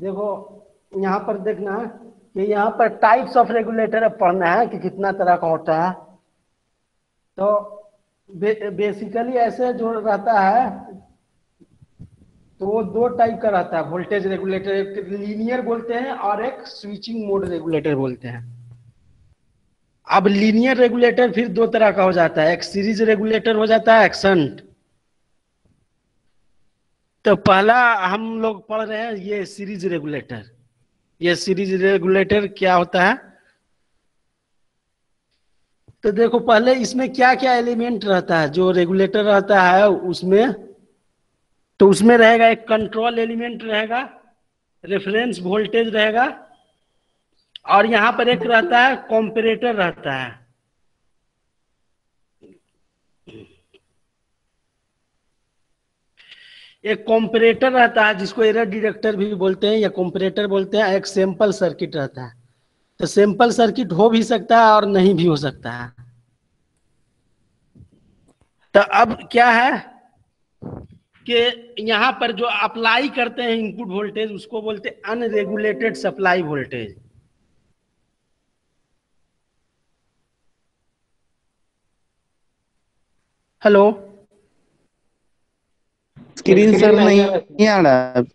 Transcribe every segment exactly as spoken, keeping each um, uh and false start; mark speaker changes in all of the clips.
Speaker 1: देखो यहाँ पर देखना कि यहाँ पर टाइप्स ऑफ रेगुलेटर पढ़ना है कि कितना तरह का होता है। तो बे, बेसिकली ऐसे जो रहता है तो वो दो टाइप का रहता है वोल्टेज रेगुलेटर, एक लीनियर बोलते हैं और एक स्विचिंग मोड रेगुलेटर बोलते हैं। अब लीनियर रेगुलेटर फिर दो तरह का हो जाता है, एक सीरीज रेगुलेटर हो जाता है, एक शंट। तो पहला हम लोग पढ़ रहे हैं ये सीरीज रेगुलेटर। ये सीरीज रेगुलेटर क्या होता है, तो देखो पहले इसमें क्या क्या एलिमेंट रहता है जो रेगुलेटर रहता है उसमें। तो उसमें रहेगा एक कंट्रोल एलिमेंट रहेगा, रेफरेंस वोल्टेज रहेगा, और यहां पर एक रहता है कॉम्परेटर रहता है। एक कॉम्परेटर रहता है जिसको एरर डिटेक्टर भी बोलते हैं या कॉम्परेटर बोलते हैं। एक सैंपल सर्किट रहता है। तो सैंपल सर्किट हो भी सकता है और नहीं भी हो सकता है। तो अब क्या है कि यहां पर जो अप्लाई करते हैं इनपुट वोल्टेज उसको बोलते हैं unregulated supply voltage. Hello,
Speaker 2: screen sir नहीं आ रहा है।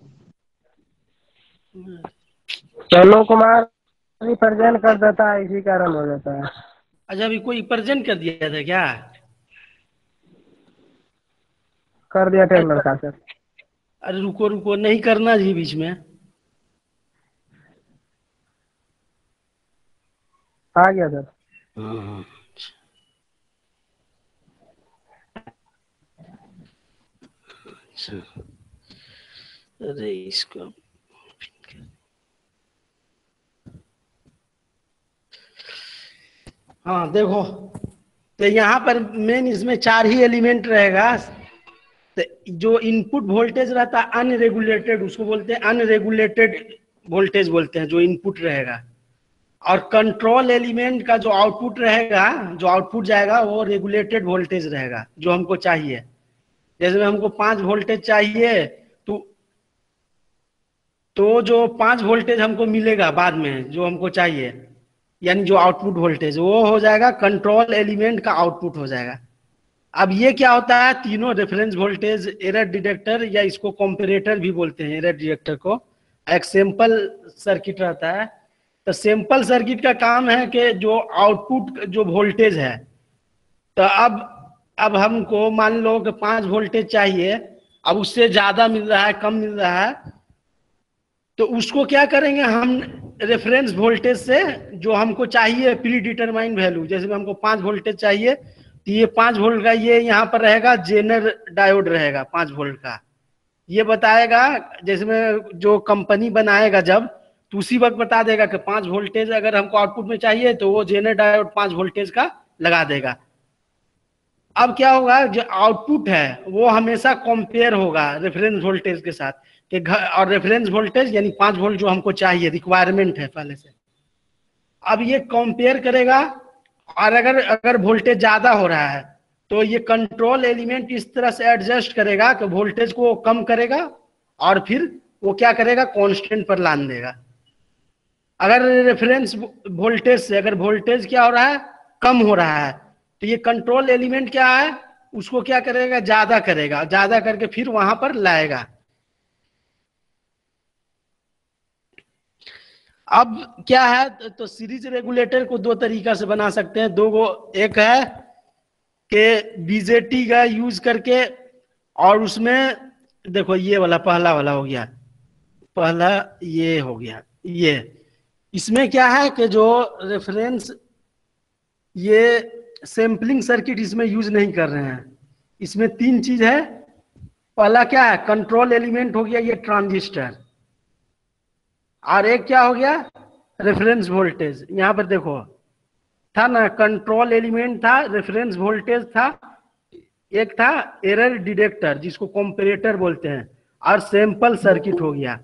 Speaker 3: सोनू कुमार प्रेजेंट कर देता है, इसी कारण हो जाता है।
Speaker 1: अच्छा अभी कोई प्रेजेंट कर दिया था क्या?
Speaker 3: कर दिया टेलर का सर।
Speaker 1: अरे रुको रुको, नहीं करना जी बीच में।
Speaker 3: आ गया सर।
Speaker 1: हाँ, अच्छा। अरे इसको हाँ देखो, तो यहाँ पर मेन इसमें चार ही एलिमेंट रहेगा। तो जो इनपुट वोल्टेज रहता है अनरेगुलेटेड उसको बोलते हैं अनरेगुलेटेड वोल्टेज बोलते हैं, जो इनपुट रहेगा। और कंट्रोल एलिमेंट का जो आउटपुट रहेगा, जो आउटपुट जाएगा वो रेगुलेटेड वोल्टेज रहेगा जो हमको चाहिए। जैसे हमको पांच वोल्टेज चाहिए तो तो जो पांच वोल्टेज हमको मिलेगा बाद में जो हमको चाहिए, यानी जो आउटपुट वोल्टेज वो हो जाएगा कंट्रोल एलिमेंट का आउटपुट हो जाएगा। अब ये क्या होता है, तीनों रेफरेंस वोल्टेज, एरर डिटेक्टर या इसको कंपैरेटर भी बोलते हैं एरर डिटेक्टर को, एक सैंपल सर्किट रहता है। तो सैंपल सर्किट का काम है कि जो आउटपुट जो वोल्टेज है, तो अब अब हमको मान लो कि पांच वोल्टेज चाहिए, अब उससे ज्यादा मिल रहा है कम मिल रहा है, तो उसको क्या करेंगे हम, रेफरेंस वोल्टेज से जो हमको चाहिए प्री डिटरमाइन वैल्यू, जैसे हमको पांच वोल्टेज चाहिए तो ये पांच वोल्ट का ये यहाँ पर रहेगा जेनर डायोड रहेगा पांच वोल्ट का। ये बताएगा जैसे में जो कंपनी बनाएगा जब, तो उसी वक्त बता देगा कि पांच वोल्टेज अगर हमको आउटपुट में चाहिए तो वो जेनर डायोड पांच वोल्टेज का लगा देगा। अब क्या होगा, जो आउटपुट है वो हमेशा कंपेयर होगा रेफरेंस वोल्टेज के साथ कि घर, और रेफरेंस वोल्टेज यानी पांच वोल्ट जो हमको चाहिए रिक्वायरमेंट है पहले से। अब ये कंपेयर करेगा, और अगर अगर वोल्टेज ज्यादा हो रहा है तो ये कंट्रोल एलिमेंट इस तरह से एडजस्ट करेगा कि वोल्टेज को कम करेगा और फिर वो क्या करेगा, कांस्टेंट पर लान देगा। अगर रेफरेंस वोल्टेज से अगर वोल्टेज क्या हो रहा है, कम हो रहा है, तो ये कंट्रोल एलिमेंट क्या है, उसको क्या करेगा, ज्यादा करेगा, ज्यादा करके फिर वहां पर लाएगा। अब क्या है, तो सीरीज रेगुलेटर को दो तरीका से बना सकते हैं, दो गो, एक है कि बीजेटी का यूज करके, और उसमें देखो ये वाला पहला वाला हो गया, पहला ये हो गया। ये इसमें क्या है कि जो रेफरेंस, ये सैंपलिंग सर्किट इसमें यूज नहीं कर रहे हैं। इसमें तीन चीज है। पहला क्या है, कंट्रोल एलिमेंट हो गया ये ट्रांजिस्टर, और एक क्या हो गया, रेफरेंस वोल्टेज। यहां पर देखो था ना, कंट्रोल एलिमेंट था, रेफरेंस वोल्टेज था, एक था एरर डिटेक्टर जिसको कंपैरेटर बोलते हैं, और सैंपल सर्किट हो गया।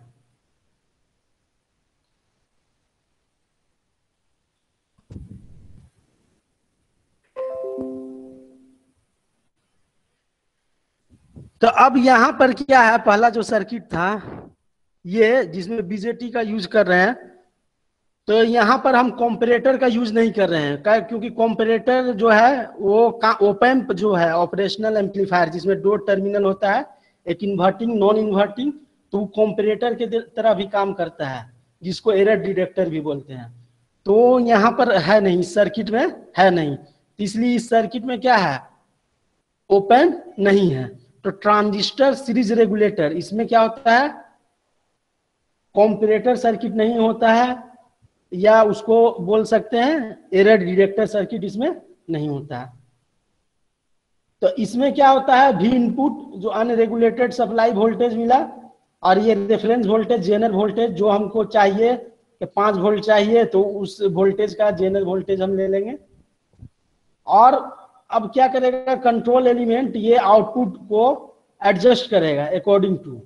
Speaker 1: तो अब यहां पर क्या है, पहला जो सर्किट था ये जिसमें बीजेटी का यूज कर रहे हैं, तो यहाँ पर हम कॉम्परेटर का यूज नहीं कर रहे हैं, क्या? क्योंकि कॉम्परेटर जो है वो ओपैम्प जो है ऑपरेशनल एम्पलीफायर, जिसमें दो टर्मिनल होता है, एक इन्वर्टिंग नॉन इन्वर्टिंग, तो वो कॉम्परेटर के तरह भी काम करता है, जिसको एरर डिटेक्टर भी बोलते हैं। तो यहाँ पर है नहीं, इस सर्किट में है नहीं, इसलिए इस सर्किट में क्या है, ओपैम्प नहीं है। तो ट्रांजिस्टर सीरीज रेगुलेटर, इसमें क्या होता है, कॉम्परेटर सर्किट नहीं होता है, या उसको बोल सकते हैं एरर डिटेक्टर सर्किट इसमें नहीं होता है। तो इसमें क्या होता है, भी इनपुट जो अनरेगुलेटेड सप्लाई वोल्टेज मिला, और ये रेफरेंस वोल्टेज जेनर वोल्टेज जो हमको चाहिए कि पांच वोल्ट चाहिए, तो उस वोल्टेज का जेनर वोल्टेज हम ले लेंगे। और अब क्या करेगा कंट्रोल एलिमेंट, ये आउटपुट को एडजस्ट करेगा अकॉर्डिंग टू,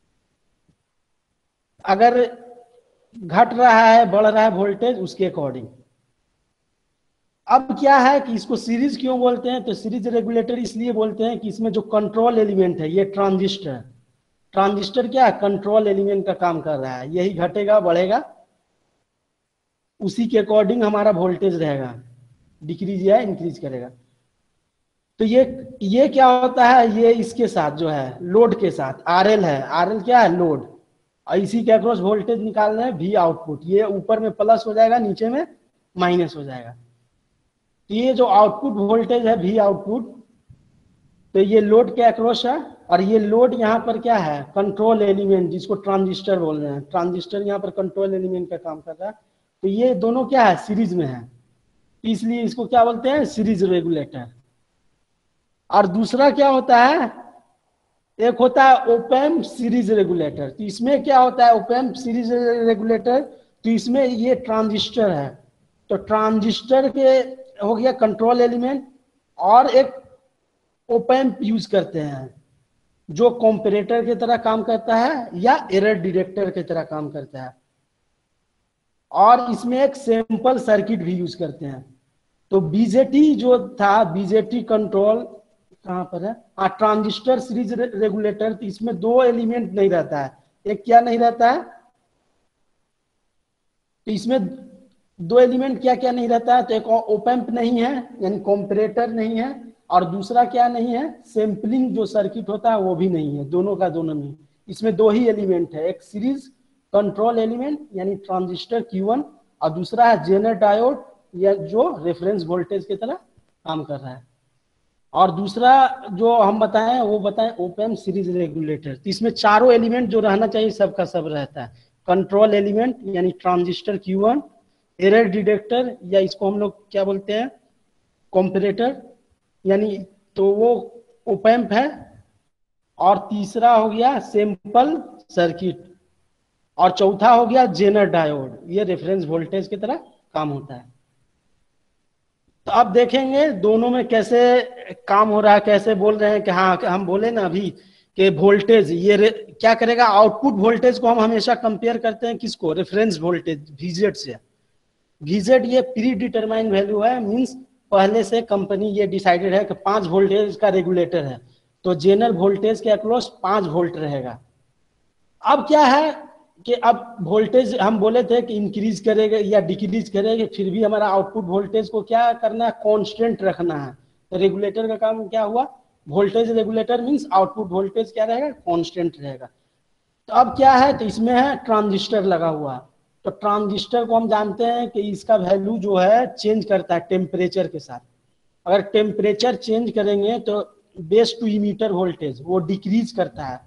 Speaker 1: अगर घट रहा है बढ़ रहा है वोल्टेज उसके अकॉर्डिंग। अब क्या है कि इसको सीरीज क्यों बोलते हैं, तो सीरीज रेगुलेटर इसलिए बोलते हैं कि इसमें जो कंट्रोल एलिमेंट है, ये ट्रांजिस्टर, ट्रांजिस्टर क्या है, कंट्रोल एलिमेंट का काम कर रहा है, यही घटेगा बढ़ेगा, उसी के अकॉर्डिंग हमारा वोल्टेज रहेगा, डिक्रीज या इंक्रीज करेगा। तो ये ये क्या होता है, ये इसके साथ जो है लोड के साथ, आरएल है, आरएल क्या है, लोड, और इसी के अक्रॉस वोल्टेज निकाल रहे हैं वी आउटपुट, ये ऊपर में प्लस हो जाएगा नीचे में माइनस हो जाएगा। तो ये जो आउटपुट वोल्टेज है वी आउटपुट, तो ये लोड के अक्रॉस है, और ये लोड यहाँ पर क्या है, कंट्रोल एलिमेंट, जिसको ट्रांजिस्टर बोल रहे हैं, ट्रांजिस्टर यहाँ पर कंट्रोल एलिमेंट का काम कर रहा है। तो ये दोनों क्या है, सीरीज में है, इसलिए इसको क्या बोलते हैं, सीरीज रेगुलेटर। और दूसरा क्या होता है, एक होता है ओपैम्प सीरीज रेगुलेटर। तो इसमें क्या होता है ओपैम्प सीरीज रेगुलेटर, तो इसमें ये ट्रांजिस्टर है, तो ट्रांजिस्टर के हो गया कंट्रोल एलिमेंट, और एक ओपैम्प यूज करते हैं जो कॉम्परेटर की तरह काम करता है या एरर डिटेक्टर की तरह काम करता है, और इसमें एक सैंपल सर्किट भी यूज करते हैं। तो बीजेटी जो था, बीजेटी कंट्रोल कहाँ पर है, हाँ ट्रांजिस्टर सीरीज रेगुलेटर, तो इसमें दो एलिमेंट नहीं रहता है, एक क्या नहीं रहता है, तो इसमें दो एलिमेंट क्या क्या नहीं रहता है, तो एक ओपैम्प नहीं है यानी कॉम्परेटर नहीं है, और दूसरा क्या नहीं है, सैंपलिंग जो सर्किट होता है वो भी नहीं है, दोनों का दोनों नहीं। इसमें दो ही एलिमेंट है, एक सीरीज कंट्रोल एलिमेंट यानी ट्रांजिस्टर क्यू वन, और दूसरा है जेनर डायोड, या जो रेफरेंस वोल्टेज की तरह काम कर रहा है। और दूसरा जो हम बताएं वो बताएं ओपैम्प सीरीज रेगुलेटर। तो इसमें चारों एलिमेंट जो रहना चाहिए सबका सब रहता है, कंट्रोल एलिमेंट यानी transistor Q one, error detector या इसको हम लोग क्या बोलते हैं कॉम्परेटर यानी, तो वो ओपैम्प है, और तीसरा हो गया सैंपल सर्किट, और चौथा हो गया जेनर डायोड, ये रेफरेंस वोल्टेज की तरह काम होता है। तो अब देखेंगे दोनों में कैसे काम हो रहा है, कैसे बोल रहे हैं कि हाँ हम बोले ना अभी कि वोल्टेज ये क्या करेगा, आउटपुट वोल्टेज को हम हमेशा कंपेयर करते हैं किसको, रेफरेंस वोल्टेज वीजेड से। वीजेड ये प्री डिटरमाइंड वैल्यू है, मींस पहले से कंपनी ये डिसाइडेड है कि पांच वोल्टेज का रेगुलेटर है, तो जेनर वोल्टेज के अक्रॉस पांच वोल्ट रहेगा। अब क्या है कि अब वोल्टेज हम बोले थे कि इंक्रीज करेगा या डिक्रीज करेगा, फिर भी हमारा आउटपुट वोल्टेज को क्या करना है, कांस्टेंट रखना है। तो रेगुलेटर का काम क्या हुआ, voltage regulator means output voltage क्या रहेगा, कांस्टेंट रहेगा। तो अब क्या है, तो इसमें है ट्रांजिस्टर लगा हुआ, तो ट्रांजिस्टर को हम जानते हैं कि इसका वैल्यू जो है चेंज करता है टेम्परेचर के साथ। अगर टेम्परेचर चेंज करेंगे तो बेस टू इमीटर वोल्टेज वो डिक्रीज करता है।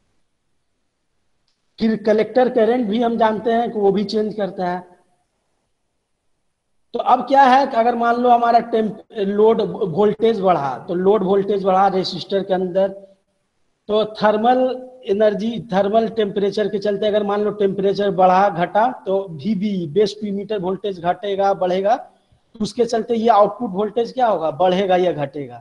Speaker 1: फिर कलेक्टर करंट भी हम जानते हैं कि वो भी चेंज करता है। तो अब क्या है कि अगर मान लो हमारा टेम्प लोड वोल्टेज बढ़ा, तो लोड वोल्टेज बढ़ा रेसिस्टर के अंदर, तो थर्मल एनर्जी थर्मल टेम्परेचर के चलते अगर मान लो टेम्परेचर बढ़ा घटा, तो भी भी बेस टू मीटर वोल्टेज घटेगा बढ़ेगा, तो उसके चलते ये आउटपुट वोल्टेज क्या होगा, बढ़ेगा या घटेगा।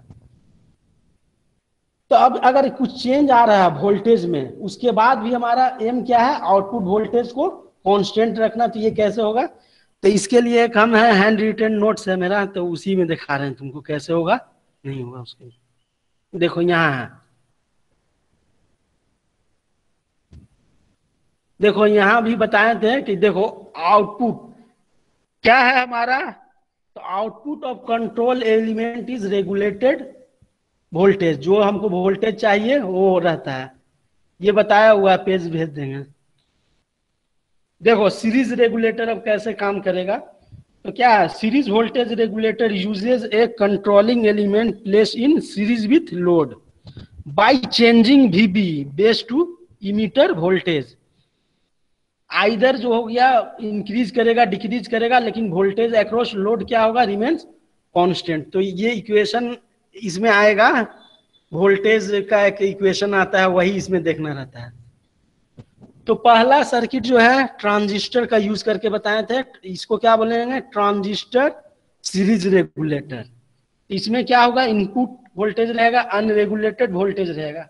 Speaker 1: तो अब अगर कुछ चेंज आ रहा है वोल्टेज में, उसके बाद भी हमारा एम क्या है, आउटपुट वोल्टेज को कांस्टेंट रखना। तो ये कैसे होगा, तो इसके लिए एक हम है हैंड रिटन नोट्स है मेरा, तो उसी में दिखा रहे हैं तुमको कैसे होगा, नहीं होगा उसके लिए। देखो यहाँ है, देखो यहाँ भी बताए थे कि देखो आउटपुट क्या है हमारा, तो output of control element is regulated voltage, जो हमको वोल्टेज चाहिए वो रहता है, ये बताया हुआ पेज भेज देंगे। देखो सीरीज रेगुलेटर अब कैसे काम करेगा, तो क्या है, series voltage regulator uses a controlling element place in series with load by changing VB base to emitter voltage. Either जो हो गया इंक्रीज करेगा डिक्रीज करेगा, लेकिन वोल्टेज अक्रॉस लोड क्या होगा, रिमेन्स कांस्टेंट। तो ये इक्वेशन इसमें आएगा, वोल्टेज का एक इक्वेशन आता है, वही इसमें देखना रहता है। तो पहला सर्किट जो है ट्रांजिस्टर का यूज करके बताए थे, इसको क्या बोलेंगे, ट्रांजिस्टर सीरीज रेगुलेटर। इसमें क्या होगा, इनपुट वोल्टेज रहेगा, अनरेगुलेटेड वोल्टेज रहेगा।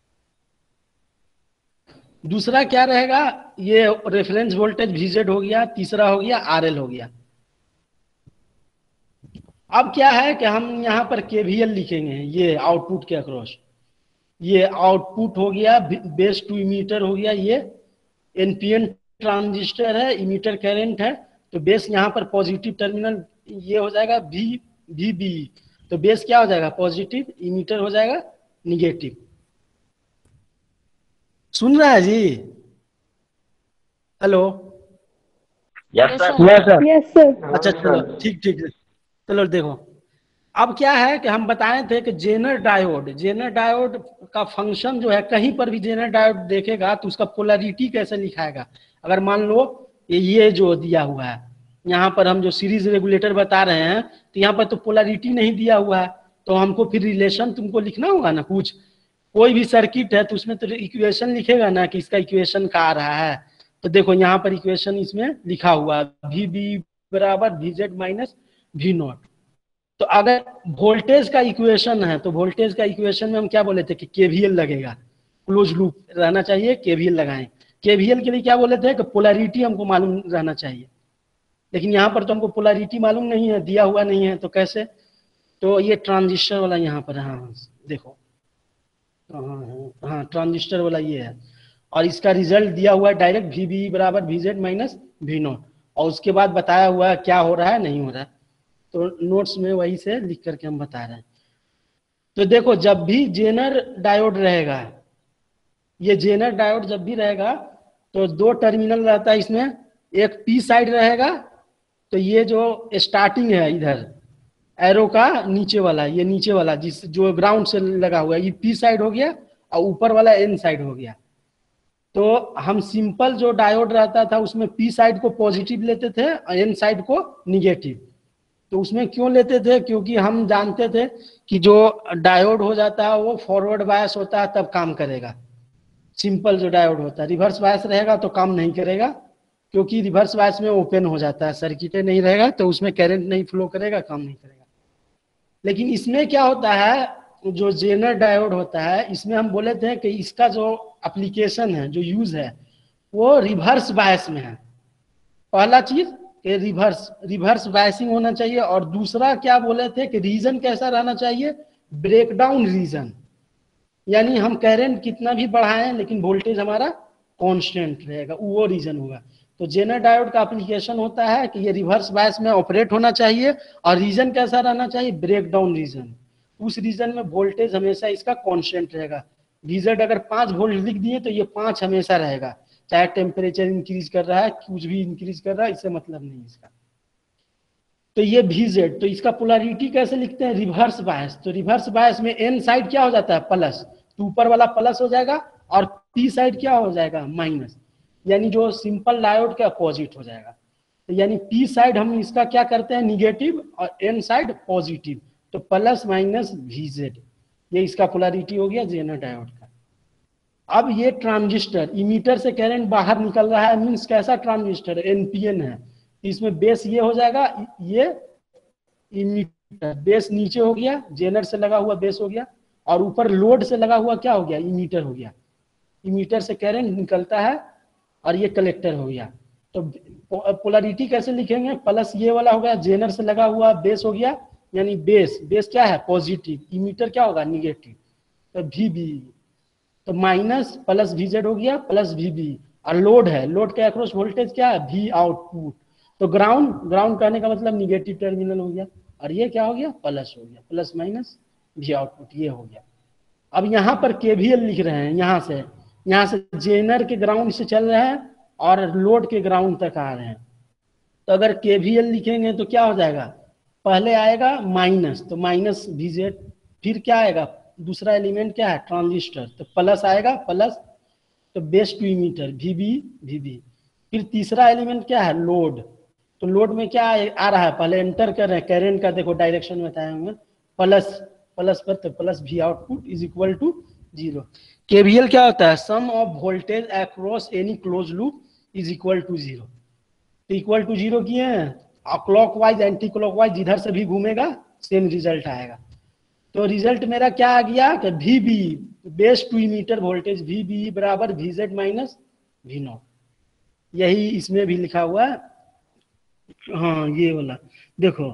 Speaker 1: दूसरा क्या रहेगा, ये रेफरेंस वोल्टेज वीजेड हो गया, तीसरा हो गया आरएल हो गया। अब क्या है कि हम यहाँ पर केवीएल लिखेंगे, ये आउटपुट के अक्रॉस, ये आउटपुट हो गया, बेस टू इमीटर हो गया, ये एनपीएन ट्रांजिस्टर है, इमीटर करंट है, तो बेस यहाँ पर पॉजिटिव टर्मिनल ये हो जाएगा वी वी बी, तो बेस क्या हो जाएगा पॉजिटिव, इमीटर हो जाएगा निगेटिव। सुन रहा है जी, hello,
Speaker 3: yes sir,
Speaker 4: yes sir.
Speaker 1: अच्छा चलो ठीक ठीक, चलो देखो अब क्या है कि हम बताए थे कि जेनर डायोड, जेनर डायोड का फंक्शन जो है, कहीं पर भी जेनर डायोड देखेगा तो उसका पोलैरिटी कैसे लिखाएगा। अगर मान लो ये जो दिया हुआ है, यहाँ पर हम जो सीरीज रेगुलेटर बता रहे हैं, तो यहाँ पर तो पोलैरिटी नहीं दिया हुआ है, तो हमको फिर रिलेशन तुमको लिखना होगा ना, कुछ कोई भी सर्किट है तो उसमें तो इक्वेशन लिखेगा ना कि इसका इक्वेशन का आ रहा है। तो देखो यहाँ पर इक्वेशन इसमें लिखा हुआ है, वी बी बराबर V Z minus V naught. तो अगर वोल्टेज का इक्वेशन है, तो वोल्टेज का इक्वेशन में हम क्या बोले थे कि केवीएल लगेगा, क्लोज लूप रहना चाहिए, केवीएल लगाएं। केवीएल के लिए क्या बोले थे कि पोलैरिटी हमको मालूम रहना चाहिए, लेकिन यहाँ पर तो हमको पोलैरिटी मालूम नहीं है, दिया हुआ नहीं है, तो कैसे, तो ये ट्रांजिस्टर वाला यहाँ पर, हाँ देखो, हाँ हाँ ट्रांजिस्टर वाला ये है, और इसका रिजल्ट दिया हुआ है डायरेक्ट वी बी बराबर V Z minus V naught, और उसके बाद बताया हुआ है क्या हो रहा है नहीं हो रहा है, तो नोट्स में वही से लिख करके हम बता रहे हैं। तो देखो जब भी जेनर डायोड रहेगा, ये जेनर डायोड जब भी रहेगा तो दो टर्मिनल रहता है इसमें, एक पी साइड रहेगा, तो ये जो स्टार्टिंग है इधर एरो का नीचे वाला, ये नीचे वाला जिस जो ग्राउंड से लगा हुआ है, ये पी साइड हो गया, और ऊपर वाला एन साइड हो गया। तो हम सिंपल जो डायोड रहता था उसमें पी साइड को पॉजिटिव लेते थे और एन साइड को निगेटिव। तो उसमें क्यों लेते थे, क्योंकि हम जानते थे कि जो डायोड हो जाता है वो फॉरवर्ड बायस होता है तब काम करेगा, सिंपल जो डायोड होता है। रिवर्स बायस रहेगा तो काम नहीं करेगा, क्योंकि रिवर्स बायस में ओपन हो जाता है, सर्किट नहीं रहेगा तो उसमें करंट नहीं फ्लो करेगा, काम नहीं करेगा। लेकिन इसमें क्या होता है, जो जेनर डायोड होता है, इसमें हम बोले थे कि इसका जो एप्लीकेशन है, जो यूज है, वो रिवर्स बायस में है। पहला चीज कि रिवर्स रिवर्स बायसिंग होना चाहिए, और दूसरा क्या बोले थे कि रीजन कैसा रहना चाहिए, ब्रेकडाउन रीजन, यानी हम करंट कितना भी बढ़ाएं लेकिन वोल्टेज हमारा कांस्टेंट रहेगा, वो रीजन होगा। तो जेनर डायोड का एप्लीकेशन होता है कि ये रिवर्स बायस में ऑपरेट होना चाहिए, और रीजन कैसा रहना चाहिए, ब्रेकडाउन रीजन। उस रीजन में वोल्टेज हमेशा इसका कांस्टेंट रहेगा। रीजन अगर पांच वोल्ट लिख दिए तो ये पांच हमेशा रहेगा, चाहे टेम्परेचर इंक्रीज कर रहा है, कुछ भी इंक्रीज कर रहा है, इससे मतलब नहीं इसका। तो ये वीजेड, तो इसका पोलैरिटी कैसे लिखते हैं, रिवर्स बायस। तो रिवर्स बायस में एन साइड क्या हो जाता है, प्लस, तो ऊपर वाला प्लस हो जाएगा, और पी साइड क्या हो जाएगा, माइनस, यानी जो सिंपल डायोड के अपोजिट हो जाएगा। तो यानी पी साइड हम इसका क्या करते हैं, निगेटिव, और एन साइड पॉजिटिव, तो प्लस माइनस वीजेड, ये इसका पोलैरिटी हो गया जेनर डायोड का। अब ये ट्रांजिस्टर, इमीटर से करंट बाहर निकल रहा है, मींस कैसा ट्रांजिस्टर, एनपीएन है, इसमें बेस ये हो जाएगा, ये इमीटर, बेस नीचे हो गया, जेनर से लगा हुआ बेस हो गया, और ऊपर लोड से लगा हुआ क्या हो गया, इमीटर हो गया। इमीटर से करंट निकलता है, और ये कलेक्टर हो गया। तो पोलैरिटी कैसे लिखेंगे, प्लस ये वाला हो गया, जेनर से लगा हुआ बेस हो गया, यानी बेस, बेस क्या है पॉजिटिव, इमीटर क्या होगा निगेटिव, तो वी बी, तो माइनस प्लस वीजेड हो गया, प्लस वी बी, और लोड है, लोड के अक्रॉस वोल्टेज क्या है, वी आउटपुट। तो ग्राउंड, ग्राउंड कहने का मतलब निगेटिव टर्मिनल हो गया, और ये क्या हो गया, प्लस हो गया, प्लस माइनस वी आउटपुट, ये हो गया। अब यहाँ पर केवीएल लिख रहे हैं, यहाँ से यहाँ से जेनर के ग्राउंड से चल रहे हैं और लोड के ग्राउंड तक आ रहे हैं। तो अगर केवीएल लिखेंगे तो क्या हो जाएगा, पहले आएगा माइनस, तो माइनस वीजेड, फिर क्या आएगा, दूसरा एलिमेंट क्या है, ट्रांजिस्टर, तो प्लस आएगा, प्लस तो base to emitter V B V B, फिर तीसरा एलिमेंट क्या है, लोड। तो लोड में क्या आ रहा है, पहले एंटर कर रहे हैं करंट का, देखो डायरेक्शन बताए होंगे, प्लस प्लस पर, तो plus V output is equal to zero. KVL क्या होता है, sum of voltage across any close loop is equal to zero. तो इक्वल टू जीरो किए हैं, और clockwise anticlockwise जिधर से भी घूमेगा सेम रिजल्ट आएगा। तो रिजल्ट मेरा क्या आ गया कि V B base to emitter voltage V B बराबर V Z minus V naught, यही इसमें भी लिखा हुआ है। हाँ ये वाला देखो,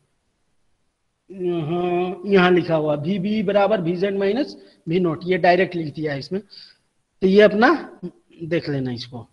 Speaker 1: यहाँ यहाँ लिखा हुआ वी बी बराबर V Z minus V naught, ये डायरेक्ट लिख दिया है इसमें। तो ये अपना देख लेना इसको।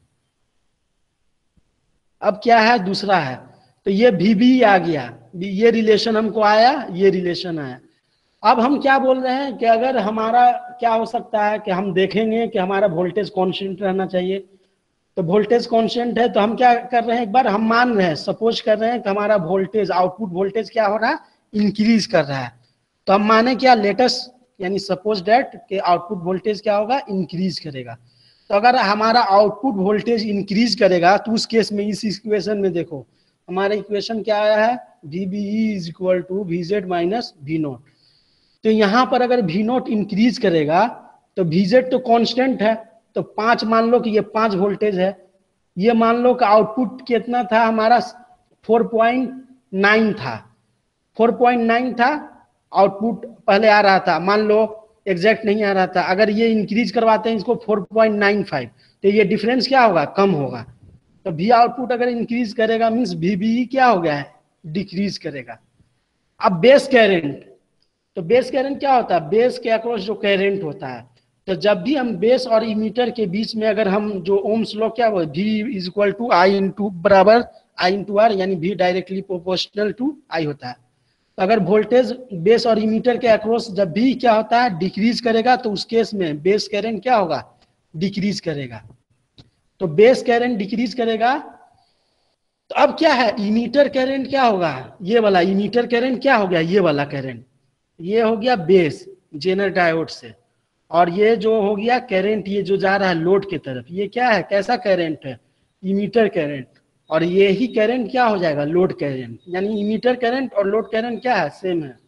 Speaker 1: अब क्या है, दूसरा है, तो ये वी बी आ गया, ये रिलेशन हमको आया, ये रिलेशन आया। अब हम क्या बोल रहे हैं कि अगर हमारा क्या हो सकता है कि हम देखेंगे कि हमारा वोल्टेज कांस्टेंट रहना चाहिए। तो वोल्टेज कांस्टेंट है, तो हम क्या कर रहे हैं, एक बार हम मान रहे हैं, सपोज कर रहे हैं कि हमारा वोल्टेज, आउटपुट वोल्टेज क्या हो रहा है, इंक्रीज कर रहा है। तो हम माने क्या, लेटेस्ट यानी सपोज डेट के आउटपुट वोल्टेज क्या होगा, इंक्रीज करेगा। तो अगर हमारा आउटपुट वोल्टेज इंक्रीज करेगा तो उस केस में इस इक्वेशन में देखो हमारा इक्वेशन क्या आया है, V B is equal to V Z minus V naught. तो यहाँ पर अगर वी नॉट इंक्रीज करेगा तो वी जेड तो कांस्टेंट है, तो पांच मान लो कि ये पांच वोल्टेज है, ये मान लो कि आउटपुट कितना था हमारा, फोर पॉइंट नाइन था, फोर पॉइंट नाइन था आउटपुट पहले आ रहा था, मान लो एग्जैक्ट नहीं आ रहा था। अगर ये इंक्रीज करवाते हैं इसको फोर पॉइंट नाइन फाइव, तो ये डिफरेंस क्या होगा, कम होगा। तो वी आउटपुट अगर इंक्रीज करेगा मीन्स वी बी क्या हो गया है, डिक्रीज करेगा। अब बेस करंट, तो बेस करंट क्या होता है, बेस के अक्रॉस जो करंट होता है, तो जब भी हम बेस और इमीटर के बीच में अगर हम जो ओम्स लॉ क्या वो V is equal to I into बराबर आई इंटू आर, यानी V directly proportional to I होता है। तो अगर वोल्टेज बेस और इमीटर के अक्रॉस जब भी क्या होता है, डिक्रीज करेगा, तो उस केस में बेस करंट क्या होगा, डिक्रीज करेगा। तो बेस करंट डिक्रीज करेगा। तो अब क्या है, इमीटर करंट क्या होगा, ये वाला इमीटर करंट क्या हो गया, ये वाला करंट, ये हो गया बेस जेनर डायोड से, और ये जो हो गया करंट, ये जो जा रहा है लोड की तरफ, ये क्या है, कैसा करंट है, इमीटर करंट। और ये ही करंट क्या हो जाएगा, लोड करंट। यानी इमीटर करंट और लोड करंट क्या है, सेम है।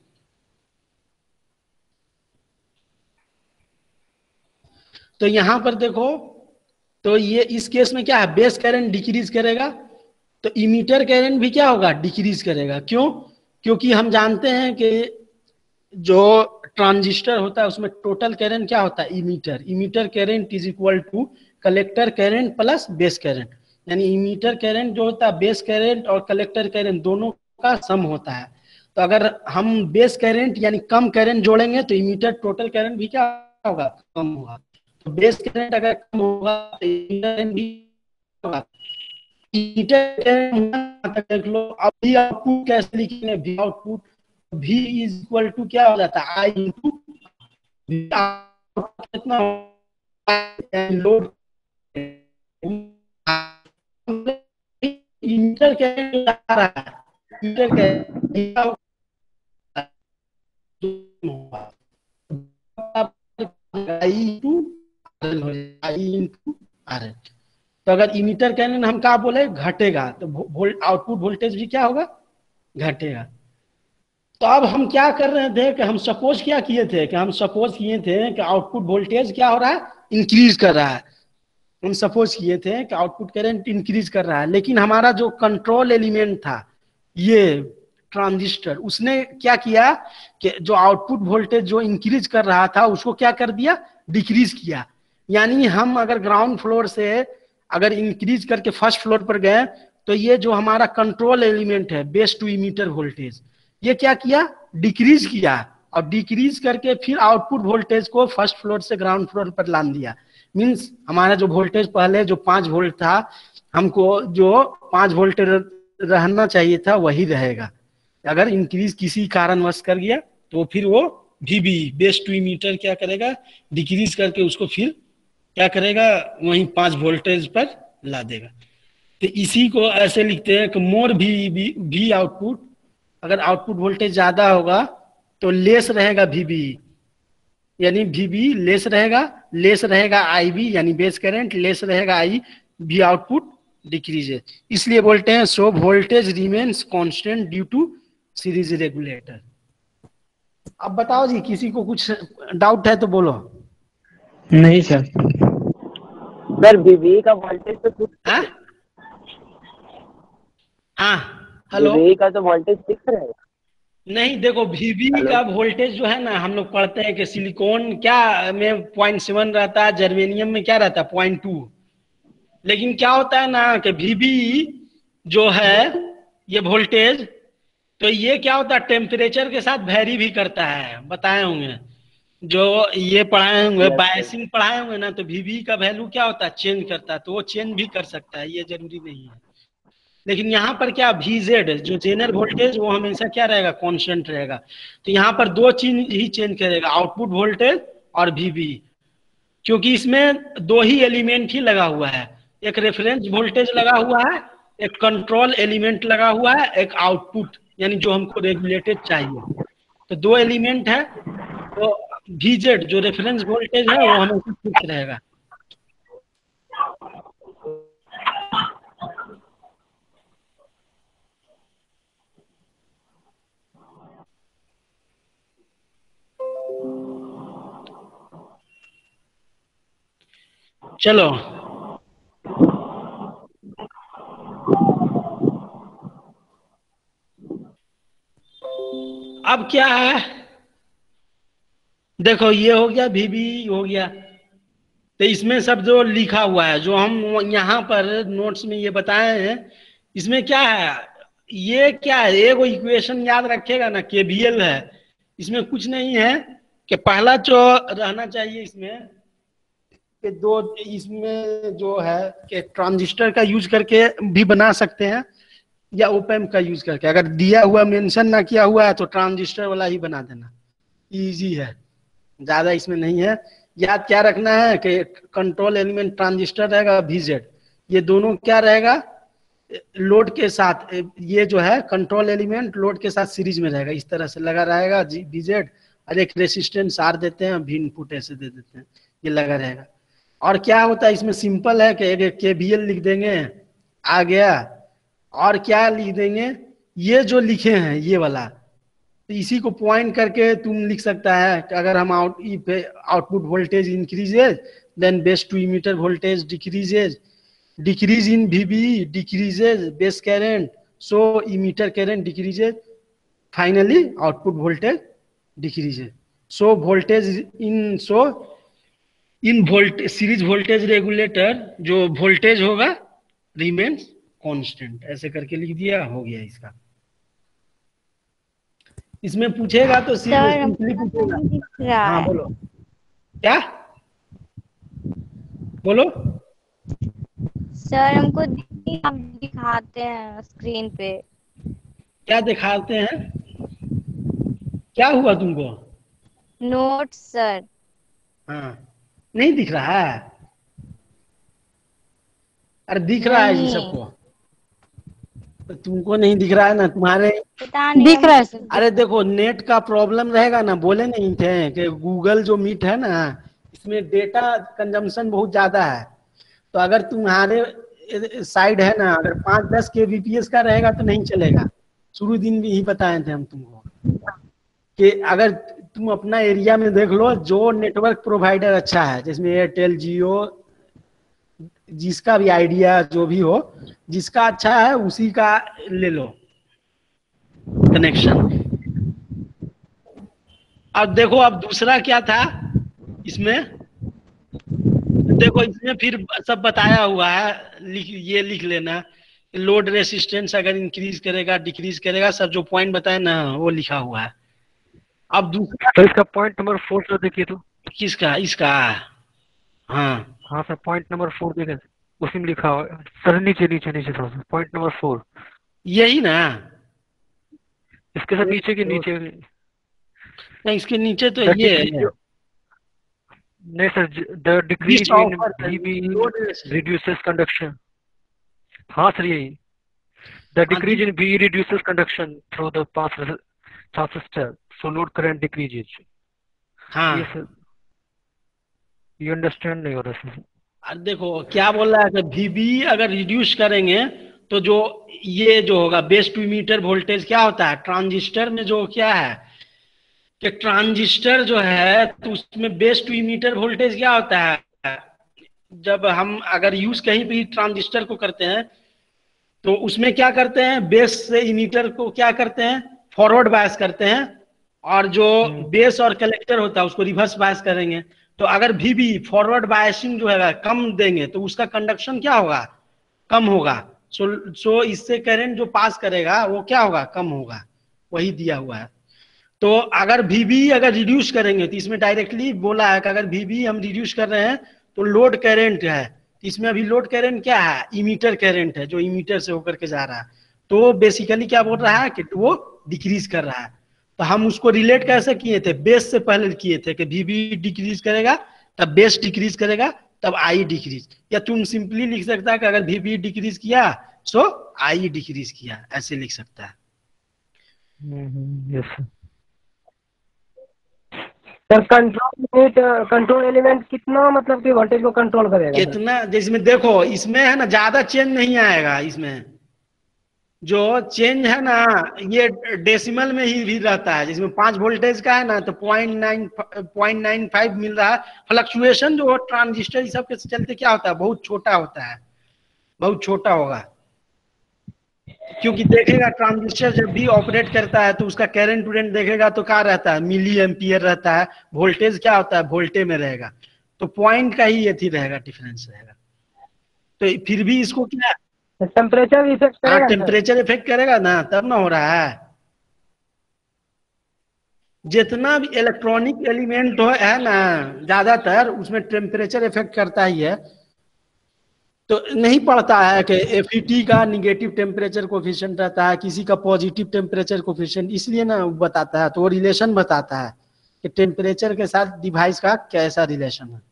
Speaker 1: तो यहां पर देखो, तो ये इस केस में क्या है, बेस करंट डिक्रीज करेगा, तो इमीटर करंट भी क्या होगा, डिक्रीज करेगा। क्यों, क्योंकि हम जानते हैं कि जो ट्रांजिस्टर होता है उसमें टोटल करंट क्या होता है, emitter, emitter current is equal to collector current plus base current. यानी इमीटर करंट जो होता है, बेस करंट और कलेक्टर करंट दोनों का सम होता है। तो अगर हम बेस करंट यानी कम करंट जोड़ेंगे तो इमीटर टोटल करंट भी क्या होगा, कम होगा। तो बेस करंट अगर कम होगा तो इमीटर करंट भी होगा। इमीटर करंट देख लो, अभी आउटपुट कैसे लिखेंगे, V output V is equal to क्या हो जाता है, I इंटू कितना लोड, इंटर करंट आ रहा है, इंटर करंट I इंटू आर। तो अगर इमीटर करंट हम क्या बोले, घटेगा, तो आउटपुट वोल्टेज भी क्या होगा, घटेगा। तो अब हम क्या कर रहे थे कि हम सपोज क्या किए थे कि हम सपोज किए थे कि आउटपुट वोल्टेज क्या हो रहा है, इंक्रीज कर रहा है। हम सपोज किए थे कि आउटपुट करंट इंक्रीज कर रहा है, लेकिन हमारा जो कंट्रोल एलिमेंट था ये ट्रांजिस्टर, उसने क्या किया कि जो आउटपुट वोल्टेज जो इंक्रीज कर रहा था उसको क्या कर दिया, डिक्रीज किया। यानी हम अगर ग्राउंड फ्लोर से अगर इंक्रीज करके फर्स्ट फ्लोर पर गए तो ये जो हमारा कंट्रोल एलिमेंट है बेस टू इमीटर वोल्टेज, ये क्या किया, डिक्रीज किया, और डिक्रीज करके फिर आउटपुट वोल्टेज को फर्स्ट फ्लोर से ग्राउंड फ्लोर पर ला दिया। मीन्स हमारा जो वोल्टेज पहले जो पांच वोल्ट था, हमको जो पांच वोल्ट रहना चाहिए था वही रहेगा। अगर इंक्रीज किसी कारणवश कर गया तो फिर वो वीबी बेस टू मीटर क्या करेगा, डिक्रीज करके उसको फिर क्या करेगा, वहीं पांच वोल्टेज पर ला देगा। तो इसी को ऐसे लिखते हैं कि मोर भी भी आउटपुट, अगर आउटपुट वोल्टेज ज्यादा होगा तो लेस रहेगा वीबी, यानी वीबी लेस रहेगा, लेस रहेगा आईबी यानी बेस करंट, लेस रहेगा आई भी आउटपुट डिक्रीजेज। इसलिए बोलते हैं so voltage remains constant due to series regulator. अब बताओ जी, किसी को कुछ डाउट है तो बोलो।
Speaker 2: नहीं सर।
Speaker 3: सर वीवी का वोल्टेज तो फिक्स
Speaker 1: हाँ
Speaker 3: है।
Speaker 1: हाँ हेलो।
Speaker 3: वीवी का तो वोल्टेज फिक्स रहेगा।
Speaker 1: नहीं देखो, वीवी का वोल्टेज जो है ना, हम लोग पढ़ते हैं कि सिलिकॉन क्या में पॉइंट सेवन रहता है, जर्मेनियम में क्या रहता है पॉइंट टू। लेकिन क्या होता है ना कि वीवी जो है ये वोल्टेज, तो ये क्या होता है टेम्परेचर के साथ वेरी भी करता है, बताए होंगे जो ये पढ़ाए होंगे, बायसिंग पढ़ाए होंगे ना, तो वीवी का वैल्यू क्या होता है चेंज करता है, तो वो चेंज भी कर सकता है, ये जरूरी नहीं है। लेकिन यहाँ पर क्या वीजेड जो जेनर वोल्टेज वो हमेशा क्या रहेगा, कांस्टेंट रहेगा। तो यहाँ पर दो चीज ही चेंज करेगा, आउटपुट वोल्टेज और वीवी, क्योंकि इसमें दो ही एलिमेंट ही लगा हुआ है, एक रेफरेंस वोल्टेज लगा हुआ है, एक कंट्रोल एलिमेंट लगा हुआ है, एक आउटपुट यानी जो हमको रेगुलेटेड चाहिए। तो दो एलिमेंट है, तो वीजेड जो रेफरेंस वोल्टेज है वो हमेशा फिक्स रहेगा। चलो अब क्या है, देखो ये हो गया वीबी हो गया। तो इसमें सब जो लिखा हुआ है जो हम यहाँ पर नोट्स में ये बताए हैं, इसमें क्या है, ये क्या है, एगो इक्वेशन याद रखेगा ना, केवीएल है, इसमें कुछ नहीं है कि पहला जो रहना चाहिए इसमें कि दो, इसमें जो है कि ट्रांजिस्टर का यूज करके भी बना सकते हैं या ओपैम्प का यूज करके। अगर दिया हुआ मेंशन ना किया हुआ है तो ट्रांजिस्टर वाला ही बना देना, इजी है, ज्यादा इसमें नहीं है। याद क्या रखना है कि कंट्रोल एलिमेंट ट्रांजिस्टर रहेगा वीजेड, ये दोनों क्या रहेगा लोड के साथ, ये जो है कंट्रोल एलिमेंट लोड के साथ सीरीज में रहेगा, इस तरह से लगा रहेगा वीजेड, और एक रेसिस्टेंस आर देते हैं, भी इनपुट ऐसे दे देते हैं, ये लगा रहेगा। और क्या होता है इसमें सिंपल है कि एक केवीएल लिख देंगे, आ गया, और क्या लिख देंगे, ये जो लिखे हैं ये वाला, तो इसी को पॉइंट करके तुम लिख सकता है कि अगर हम out output voltage increases then base to emitter voltage decreases, decrease in V B decreases base current, so emitter current decreases, finally output voltage decreases. So voltage in so in voltage series voltage regulator जो voltage होगा remains constant, ऐसे करके लिख दिया, हो गया इसका। इसमें पूछेगा तो सिंपली पूछेगा। हाँ बोलो क्या बोलो।
Speaker 4: सर हमको आप दिखाते हैं स्क्रीन पे।
Speaker 1: क्या दिखाते हैं, क्या हुआ तुमको?
Speaker 4: Note sir.
Speaker 1: हाँ नहीं दिख रहा है? अरे दिख रहा है जी सबको, तो तुमको नहीं दिख रहा है ना, तुम्हारे
Speaker 4: पता नहीं
Speaker 5: दिख रहा है सर।
Speaker 1: अरे देखो नेट का प्रॉब्लम रहेगा ना, बोले नहीं थे कि गूगल जो मीट है ना इसमें डेटा कंजम्पशन बहुत ज्यादा है, तो अगर तुम्हारे साइड है ना अगर पाँच दस के बीपीएस का रहेगा तो नहीं चलेगा। शुरू दिन भी ही बताए थे हम तुमको कि अगर तुम अपना एरिया में देख लो जो नेटवर्क प्रोवाइडर अच्छा है, जिसमें एयरटेल जियो जिसका भी आइडिया जो भी हो, जिसका अच्छा है उसी का ले लो कनेक्शन। अब देखो अब दूसरा क्या था इसमें, देखो इसमें फिर सब बताया हुआ है, लिख ये लिख लेना, लोड रेसिस्टेंस अगर इंक्रीज करेगा डिक्रीज करेगा, सब जो पॉइंट बताए ना वो लिखा हुआ है। अब दूसरा
Speaker 3: तो इसका पॉइंट नंबर फोर से देखिए तो।
Speaker 1: किसका, इसका हाँ
Speaker 5: हाँ सर, पॉइंट नंबर फोर देखें, उसी में लिखा हुआ है सर, नीचे नीचे नीचे थोड़ा सा, पॉइंट नंबर फोर,
Speaker 1: यही ना?
Speaker 5: इसके सर नीचे के
Speaker 1: तो
Speaker 5: नीचे।
Speaker 1: नहीं, इसके नीचे तो
Speaker 5: द
Speaker 1: ये
Speaker 5: डिक्रीज,
Speaker 1: है,
Speaker 5: नहीं sir, the
Speaker 1: list
Speaker 5: decrease in
Speaker 1: offer
Speaker 5: V B
Speaker 1: load ratio.
Speaker 5: Reduces conduction. हाँ सर यही, द
Speaker 1: हाँ
Speaker 5: decrease in V reduces conduction through the pass transistor, so load current decreases.
Speaker 1: हाँ।
Speaker 5: ये सर, ये अंडरस्टैंड नहीं हो रहा सर।
Speaker 1: अब देखो क्या बोल रहा है कि वीबी अगर रिड्यूस करेंगे तो जो ये जो होगा बेस टू मीटर वोल्टेज क्या होता है ट्रांजिस्टर में, जो क्या है कि ट्रांजिस्टर जो है तो उसमें बेस टू इमीटर वोल्टेज क्या होता है, जब हम अगर यूज कहीं भी ट्रांजिस्टर को करते हैं तो उसमें क्या करते हैं, बेस से इमीटर को क्या करते हैं, फॉरवर्ड बायस करते हैं, और जो बेस और कलेक्टर होता है उसको रिवर्स बायस करेंगे। तो अगर भी भी फॉरवर्ड बायसिंग जो है कम देंगे तो उसका कंडक्शन क्या होगा, कम होगा। सो सो इससे करंट जो पास करेगा वो क्या होगा, कम होगा, वही दिया हुआ है। तो अगर वीबी अगर रिड्यूस करेंगे तो इसमें डायरेक्टली बोला है कि अगर वीबी हम रिड्यूस कर रहे हैं तो लोड करंट है, इसमें अभी लोड करंट क्या है, इमीटर करंट है जो इमीटर से होकर के जा रहा है, तो बेसिकली क्या बोल रहा है कि वो डिक्रीज कर रहा है। तो हम उसको रिलेट कैसे किए थे, बेस से पहले किए थे कि वीबी डिक्रीज करेगा तब बेस डिक्रीज करेगा तब आई डिक्रीज, या तुम सिंपली लिख सकता है कि अगर वीबी डिक्रीज किया सो आई डिक्रीज किया, ऐसे लिख सकता है।
Speaker 5: Yes sir.
Speaker 3: Sir control unit, control element कितना मतलब कि वोल्टेज को कंट्रोल करेगा सर?
Speaker 1: कितना, जिसमें देखो इसमें है ना ज्यादा चेंज नहीं आएगा, इसमें जो चेंज है ना ये डेसिमल में ही भी रहता है, जिसमें पांच वोल्टेज का है ना तो point nine point nine five मिल रहा है। फ्लक्चुएशन जो ट्रांजिस्टर सब के चलते क्या होता है, बहुत छोटा होता है, बहुत छोटा होगा, क्योंकि देखेगा ट्रांजिस्टर जब भी ऑपरेट करता है तो उसका करंट उरेंट देखेगा तो क्या रहता है, मिली एम्पियर रहता है, वोल्टेज क्या होता है वोल्टे में रहेगा, तो पॉइंट का ही ये रहेगा, डिफरेंस रहेगा। तो फिर भी इसको क्या,
Speaker 3: टेम्परेचर इफेक्ट
Speaker 1: हाँ
Speaker 3: करेगा सर?
Speaker 1: टेम्परेचर इफेक्ट करेगा ना, तब ना हो रहा है। जितना भी इलेक्ट्रॉनिक एलिमेंट हो है ना ज्यादातर उसमें टेम्परेचर इफेक्ट करता ही है। तो नहीं पड़ता है कि एफईटी का निगेटिव टेम्परेचर कोफिशिएंट रहता है, किसी का पॉजिटिव टेम्परेचर कोफिशिएंट, इसलिए ना बताता है, तो वो रिलेशन बताता है कि टेम्परेचर के साथ डिवाइस का कैसा रिलेशन है।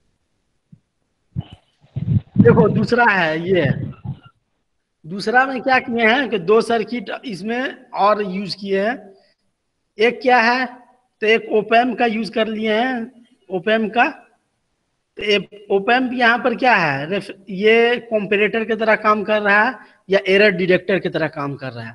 Speaker 1: देखो दूसरा है ये, दूसरा में क्या किए हैं कि दो सर्किट इसमें और यूज किए हैं। एक क्या है, तो एक ओपैम का यूज कर लिए हैं, ओपैम का। तो ओपैम्प यहाँ पर क्या है, ये कॉम्पेरेटर की तरह काम कर रहा है या एरर डिटेक्टर की तरह काम कर रहा है।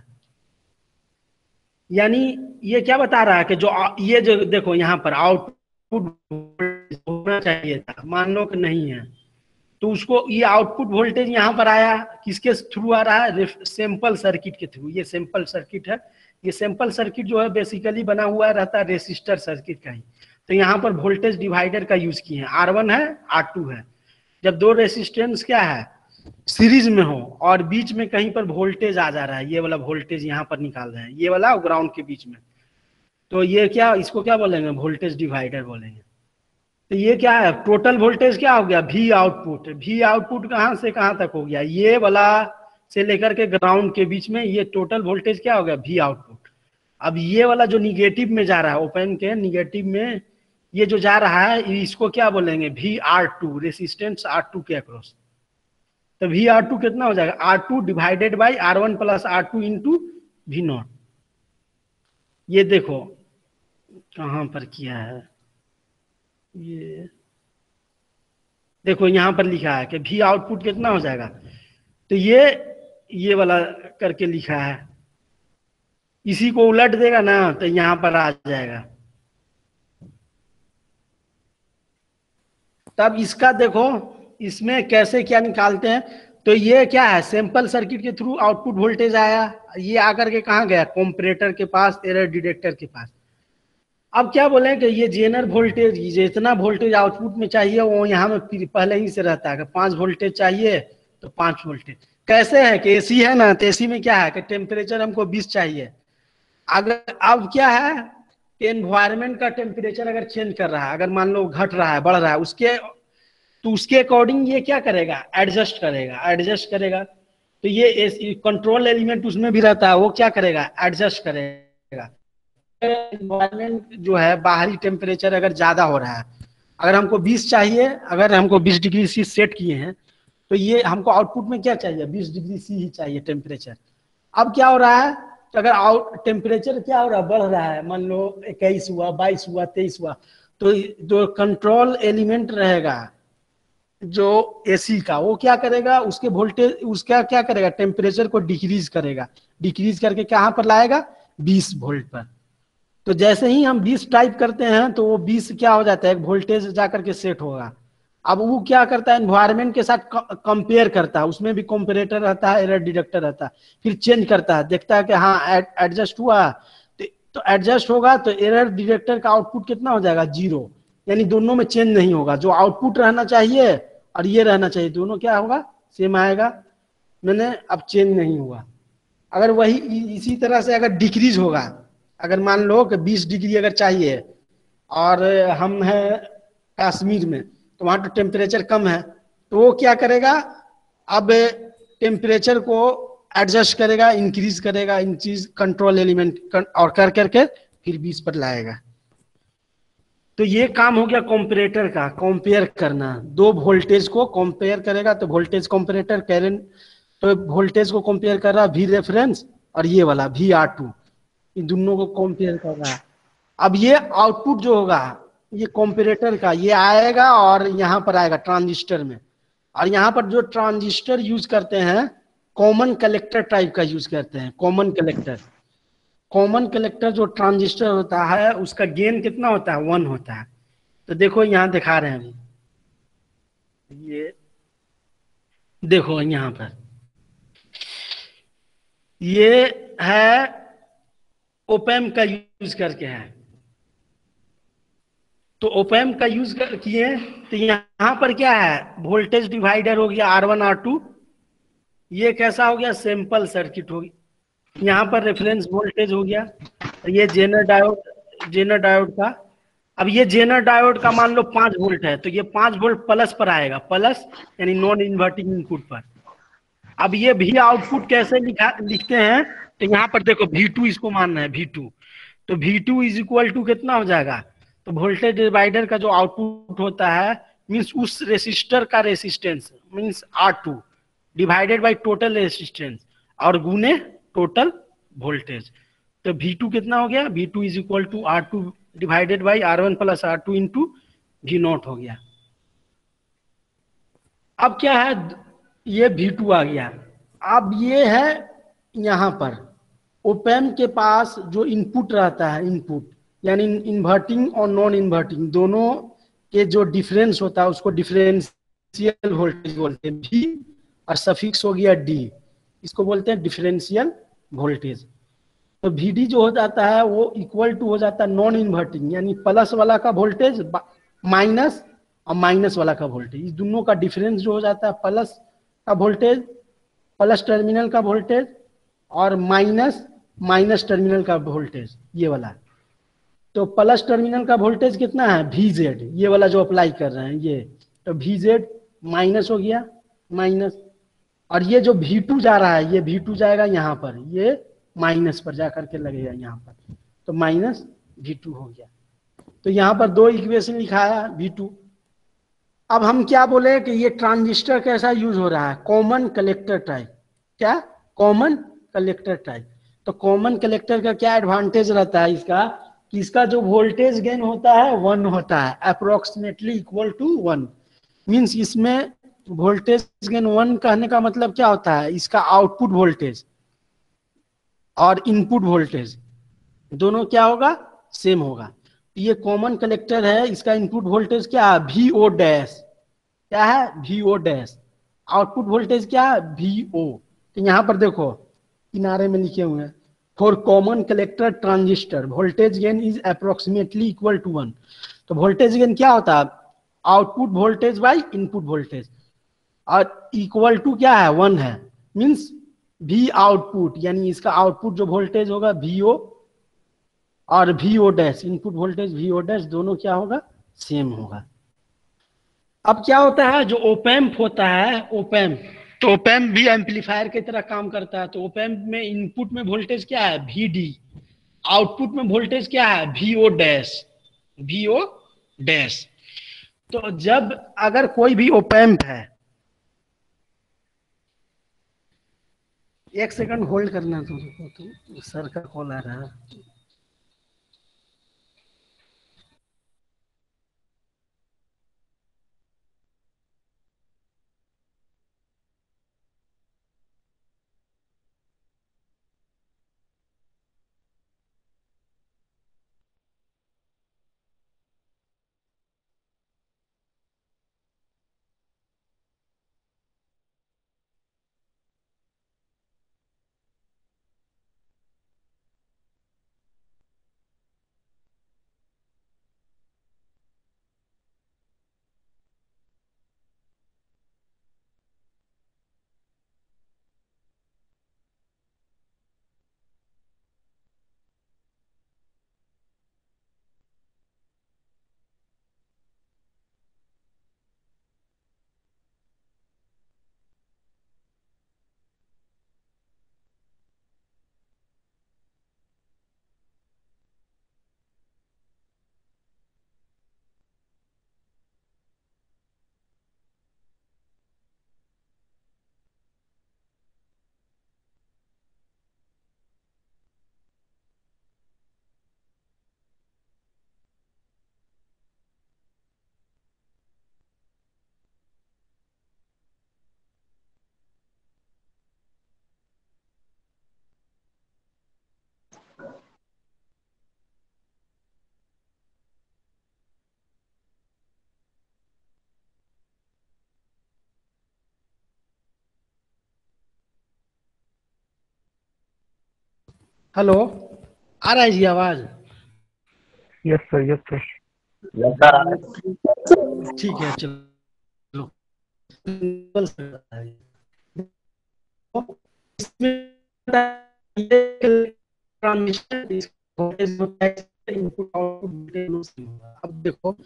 Speaker 1: यानी ये क्या बता रहा है कि जो ये जो देखो यहाँ पर आउटपुट होना चाहिए था, मान लो कि नहीं है, तो उसको ये आउटपुट वोल्टेज यहाँ पर आया, किसके थ्रू आ रहा है, सैंपल सर्किट के थ्रू। ये सैंपल सर्किट है, ये सैंपल सर्किट जो है बेसिकली बना हुआ रहता है रेसिस्टर सर्किट का ही। तो यहाँ पर वोल्टेज डिवाइडर का यूज किए हैं, आर वन है आर टू है। जब दो रेसिस्टेंस क्या है सीरीज में हो और बीच में कहीं पर वोल्टेज आ जा रहा है, ये वाला वोल्टेज यहाँ पर निकाल रहे हैं, ये वाला ग्राउंड के बीच में, तो ये क्या, इसको क्या बोलेंगे, वोल्टेज डिवाइडर बोलेंगे। तो ये क्या है, टोटल वोल्टेज क्या हो गया, वी आउटपुट। वी आउटपुट कहाँ से कहाँ तक हो गया, ये वाला से लेकर के ग्राउंड के बीच में, ये टोटल वोल्टेज क्या हो गया, वी आउटपुट। अब ये वाला जो निगेटिव में जा रहा है, ओपन के निगेटिव में ये जो जा रहा है, इसको क्या बोलेंगे, V R two, resistance R two के अक्रॉस। तो वी आर टू कितना हो जाएगा, R two divided by R one plus R two into V naught. ये देखो कहां पर किया है, ये देखो यहां पर लिखा है कि वी आउटपुट कितना हो जाएगा, तो ये ये वाला करके लिखा है, इसी को उलट देगा ना तो यहां पर आ जाएगा। तब इसका देखो इसमें कैसे क्या निकालते हैं, तो ये क्या है, सैंपल सर्किट के थ्रू आउटपुट वोल्टेज आया, ये आकर के कहाँ गया, कॉम्परेटर के पास, एरर डिटेक्टर के पास। अब क्या बोले कि ये जेनर वोल्टेज, जितना वोल्टेज आउटपुट में चाहिए वो यहाँ में पहले ही से रहता है, पांच वोल्टेज चाहिए तो पांच वोल्टेज। कैसे है कि एसी है ना, तो एसी में क्या है कि टेम्परेचर हमको बीस चाहिए। अगर अब क्या है कि एनवायरमेंट का टेम्परेचर अगर चेंज कर रहा है, अगर मान लो घट रहा है बढ़ रहा है, उसके तो उसके अकॉर्डिंग ये क्या करेगा, एडजस्ट करेगा, एडजस्ट करेगा। तो ये कंट्रोल एलिमेंट उसमें भी रहता है, वो क्या करेगा, एडजस्ट करेगा। एनवायरमेंट जो है, बाहरी टेम्परेचर अगर ज्यादा हो रहा है, अगर हमको बीस चाहिए, अगर हमको बीस डिग्री सी सेट किए हैं, तो ये हमको आउटपुट में क्या चाहिए, बीस डिग्री सी ही चाहिए टेम्परेचर। अब क्या हो रहा है, तो अगर आउट टेम्परेचर क्या हो रहा है, बढ़ रहा है, मान लो इक्कीस हुआ, बाईस हुआ, तेईस हुआ, तो जो कंट्रोल एलिमेंट रहेगा जो एसी का, वो क्या करेगा, उसके वोल्टेज, उसका क्या करेगा, टेम्परेचर को डिक्रीज करेगा, डिक्रीज करके कहाँ पर लाएगा, बीस वोल्ट पर। तो जैसे ही हम बीस टाइप करते हैं तो वो बीस क्या हो जाता है, एक वोल्टेज जाकर के सेट होगा। अब वो क्या करता है, एनवायरनमेंट के साथ कंपेयर करता है, उसमें भी कंपेरेटर रहता है, एरर डिटेक्टर रहता है, फिर चेंज करता है, देखता है कि हाँ एडजस्ट हुआ, तो एडजस्ट होगा तो एरर डिटेक्टर का आउटपुट कितना हो जाएगा, जीरो, यानी दोनों में चेंज नहीं होगा। जो आउटपुट रहना चाहिए और ये रहना चाहिए, दोनों क्या होगा, सेम आएगा, मैंने अब चेंज नहीं हुआ। अगर वही इसी तरह से अगर डिक्रीज होगा, अगर मान लो कि बीस डिग्री अगर चाहिए और हम हैं कश्मीर में, तो वहां तो टेम्परेचर कम है, तो वो क्या करेगा, अब टेम्परेचर को एडजस्ट करेगा, इंक्रीज करेगा, इंक्रीज कंट्रोल एलिमेंट और कर करके फिर बीस पर लाएगा। तो ये काम हो गया कंपैरेटर का, कंपेयर करना, दो वोल्टेज को कंपेयर करेगा, तो वोल्टेज कंपैरेटर, करंट, तो वोल्टेज को कंपेयर कर रहा वी रेफरेंस, और ये वाला वी आर टू, इन दोनों को कंपेयर कर रहा है। अब ये आउटपुट जो होगा ये कंपैरेटर का, ये आएगा और यहाँ पर आएगा ट्रांजिस्टर में, और यहाँ पर जो ट्रांजिस्टर यूज करते हैं, कॉमन कलेक्टर टाइप का यूज करते हैं, कॉमन कलेक्टर। कॉमन कलेक्टर जो ट्रांजिस्टर होता है उसका गेन कितना होता है, वन होता है। तो देखो यहाँ दिखा रहे हैं, ये देखो यहाँ पर ये है ओपैम का यूज करके है, तो ओपैम का यूज किए, तो यहाँ पर क्या है, वोल्टेज डिवाइडर हो गया आर वन आर टू, ये कैसा हो गया, सैंपल सर्किट हो गया। यहाँ पर रेफरेंस वोल्टेज हो गया, ये जेनर डायोड, जेनर डायोड का। अब ये जेनर डायोड का मान लो पांच वोल्ट है, तो ये पांच वोल्ट प्लस पर आएगा, प्लस यानी नॉन इन्वर्टिंग इनपुट पर। अब ये भी आउटपुट कैसे लिखा लिखते हैं, तो यहाँ पर देखो वी टू इसको मानना है, वी टू, तो V two is equal to कितना हो जाएगा, तो वोल्टेज डिवाइडर का जो आउटपुट होता है मींस उस रेसिस्टर का resistance means R two divided by total resistance और गुने टोटल वोल्टेज। तो वी टू कितना हो गया, V two is equal to R two divided by R one plus R two into V naught हो गया। अब क्या है, ये वी टू आ गया। अब ये है यहाँ पर ओपैम के पास जो इनपुट रहता है, इनपुट यानी इन्वर्टिंग और नॉन इन्वर्टिंग दोनों के जो डिफरेंस होता है उसको डिफरेंशियल वोल्टेज बोलते हैं, वी और सफिक्स हो गया डी, इसको बोलते हैं डिफरेंशियल वोल्टेज। तो वीडी जो हो जाता है वो इक्वल टू हो जाता है नॉन इन्वर्टिंग यानी प्लस वाला का वोल्टेज माइनस और माइनस वाला का वोल्टेज, इस दोनों का डिफरेंस जो हो जाता है प्लस का वोल्टेज, प्लस टर्मिनल का वोल्टेज और माइनस माइनस टर्मिनल का वोल्टेज, ये वाला। तो प्लस टर्मिनल का वोल्टेज कितना है, वी जेड, ये वाला जो अप्लाई कर रहे हैं ये, तो वी जेड माइनस हो गया माइनस, और ये जो वी टू जा रहा है ये वी टू जाएगा यहाँ पर, ये माइनस पर जाकर के लगेगा यहाँ पर, तो माइनस वी टू हो गया। तो यहाँ पर दो इक्वेशन लिखाया वी टू। अब हम क्या बोले कि ये ट्रांजिस्टर कैसा यूज हो रहा है, कॉमन कलेक्टर टाइप। क्या, कॉमन कलेक्टर टाइप। तो कॉमन कलेक्टर का क्या एडवांटेज रहता है इसका, कि इसका जो वोल्टेज गेन होता है वन होता है, approximately equal to one. Means इसमें वोल्टेज गेन वन कहने का मतलब क्या होता है, इसका आउटपुट वोल्टेज और इनपुट वोल्टेज दोनों क्या होगा, सेम होगा। ये कॉमन कलेक्टर है, इसका इनपुट वोल्टेज क्या है, वी ओ डैश, क्या है, V O dash. Output voltage क्या है, वी ओ। तो यहाँ पर देखो किनारे में लिखे हुए हैं, for common collector transistor voltage gain is approximately equal to one. तो वोल्टेज गेन क्या होता है, output voltage by input voltage, और इक्वल टू क्या है, वन है। मीन्स वी आउटपुट यानी इसका आउटपुट जो वोल्टेज होगा वी ओ और V O dash, input voltage V O dash दोनों क्या होगा, सेम होगा। अब क्या होता है, जो ओपैम्प होता है, ओपैम्प, तो ओपैम्प भी एम्पलीफायर की तरह काम करता है। तो ओपैम्प में इनपुट में वोल्टेज क्या है, वी डी, आउटपुट में वोल्टेज क्या है, V O dash, V O dash. तो जब अगर कोई भी ओपैम्प है, एक सेकंड होल्ड करना तो, तो सर का कॉल आ रहा है। हेलो, आ रहा है जी आवाज?
Speaker 5: Yes sir, yes sir.
Speaker 1: ठीक है, चलो। Input output. अब देखो,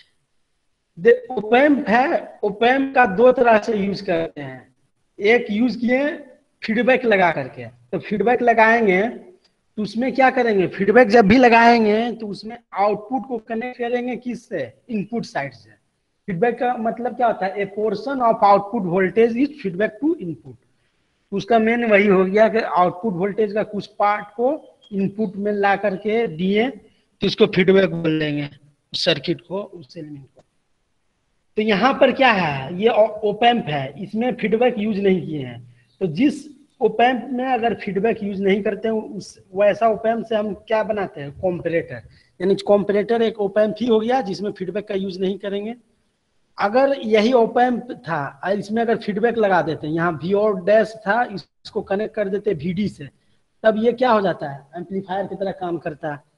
Speaker 1: ओपैम्प है, ओपैम्प का दो तरह से यूज करते हैं। एक यूज किए फीडबैक लगा करके, तो फीडबैक लगाएंगे तो उसमें क्या करेंगे, फीडबैक जब भी लगाएंगे तो उसमें आउटपुट को कनेक्ट करेंगे किससे, इनपुट साइड से। फीडबैक का मतलब क्या होता है, a portion of output voltage is feedback to input. उसका मेन वही हो गया कि आउटपुट वोल्टेज का कुछ पार्ट को इनपुट में ला करके दिए तो इसको फीडबैक बोल देंगे, सर्किट को, उस एलिमेंट को। तो यहाँ पर क्या है, ये ओपैम्प है, इसमें फीडबैक यूज नहीं किए हैं। तो जिस ओपैम्प में अगर फीडबैक यूज नहीं करते हैं, उस वैसा ओपैम्प से हम क्या बनाते हैं, कॉम्परेटर। यानी कॉम्परेटर एक ओपैम्प ही हो गया जिसमें फीडबैक का यूज नहीं करेंगे। अगर यही ओपैम्प था, इसमें अगर फीडबैक लगा देते हैं, यहाँ वी और डैश था, इसको कनेक्ट कर देते वी डी से, तब ये क्या हो जाता है, एम्पलीफायर की तरह काम करता है।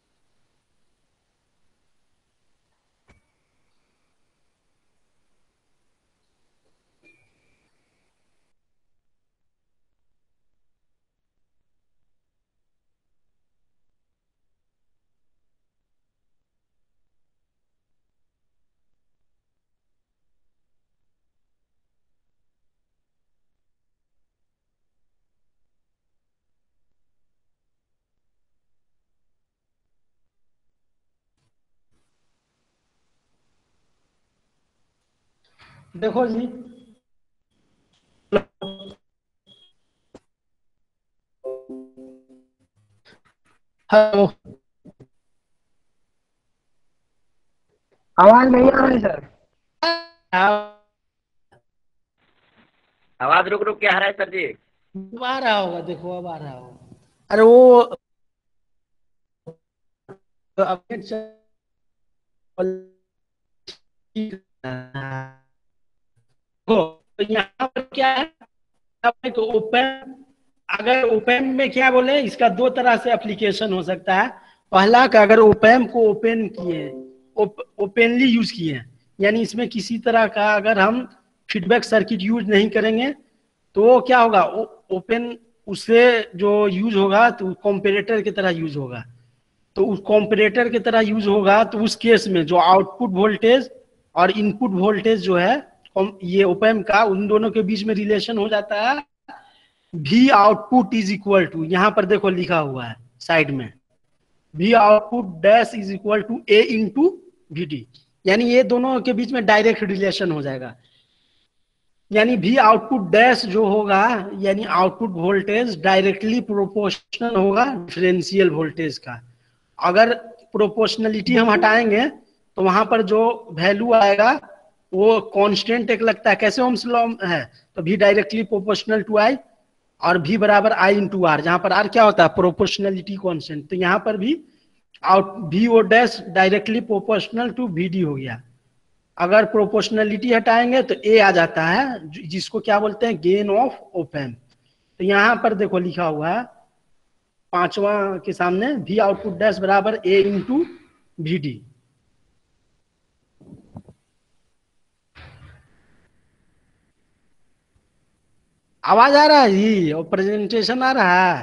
Speaker 1: देखो जी, हेलो,
Speaker 3: आवाज नहीं आ रही सर।
Speaker 6: आवाज रुक रुक के आ रहा है सर जी।
Speaker 1: अब आ रहा होगा, देखो अब आ रहा होगा। अरे वो अपडेट तो यहाँ पर क्या है, तो ओपन, अगर ओपन में क्या बोले, इसका दो तरह से एप्लीकेशन हो सकता है। पहला का, अगर ओपन को ओपन किए, ओपनली यूज किए, यानी इसमें किसी तरह का अगर हम फीडबैक सर्किट यूज नहीं करेंगे, तो क्या होगा, ओपन उससे जो यूज होगा तो कॉम्परेटर की तरह यूज होगा। तो उस कॉम्परेटर की तरह यूज होगा तो उस केस में जो आउटपुट वोल्टेज और इनपुट वोल्टेज जो है ये ओपेम का, उन दोनों के बीच में रिलेशन हो जाता है V output is equal to, यहां पर देखो लिखा हुआ है साइड में, V output dash is equal to A into V D, यानी ये दोनों के बीच में डायरेक्ट रिलेशन हो जाएगा। यानी V आउटपुट डैश जो होगा, यानी आउटपुट वोल्टेज डायरेक्टली प्रोपोर्शनल होगा डिफरेंशियल वोल्टेज का। अगर प्रोपोर्शनलिटी हम हटाएंगे तो वहां पर जो वैल्यू आएगा वो कांस्टेंट एक लगता है, कैसे ओम्स लॉ है, तो V directly proportional to I, और V बराबर I इंटू आर, जहां पर R क्या होता है, प्रोपोर्शनलिटी कांस्टेंट। तो यहाँ पर भी out V O dash directly proportional to V D हो गया। अगर प्रोपोर्शनलिटी हटाएंगे तो A आ जाता है, जिसको क्या बोलते हैं, गेन ऑफ ओपेम। तो यहाँ पर देखो लिखा हुआ है पांचवा के सामने, V आउटपुट डैश बराबर A इंटू वी डी। आवाज आ रहा है जी, और प्रेजेंटेशन आ रहा है?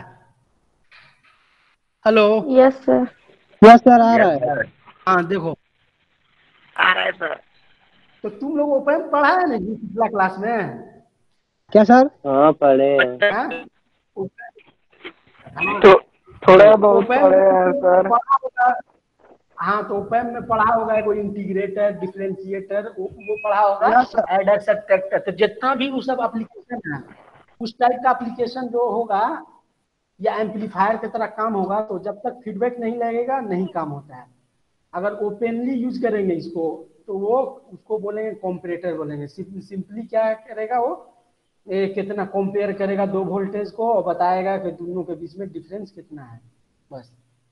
Speaker 1: Hello.
Speaker 4: Yes sir.
Speaker 2: Yes sir, आ रहा है।
Speaker 1: हाँ देखो
Speaker 3: आ रहा है सर।
Speaker 1: तो तुम लोग ओपन पढ़ा है ना जी पिछला क्लास में?
Speaker 2: क्या सर?
Speaker 3: हाँ पढ़े
Speaker 1: हाँ?
Speaker 3: तो थोड़ा बहुत
Speaker 1: ओपन
Speaker 3: पढ़े हैं सर।
Speaker 1: पढ़ा होगा। हाँ तो ओपन में पढ़ा होगा कोई इंटीग्रेटर, डिफरेंशिएटर, वो, वो पढ़ा होगा, एडर सब्ट्रैक्टर। तो जितना भी वो सब एप्लीकेशन है, उस टाइप का एप्लीकेशन जो होगा या एम्पलीफायर की तरह काम होगा, तो जब तक फीडबैक नहीं लगेगा नहीं काम होता है। अगर ओपनली यूज करेंगे इसको तो वो उसको बोलेंगे कॉम्परेटर बोलेंगे। सिंपली क्या करेगा वो, ए, कितना कंपेयर करेगा दो वोल्टेज को और बताएगा कि दोनों के बीच में डिफरेंस कितना है, बस।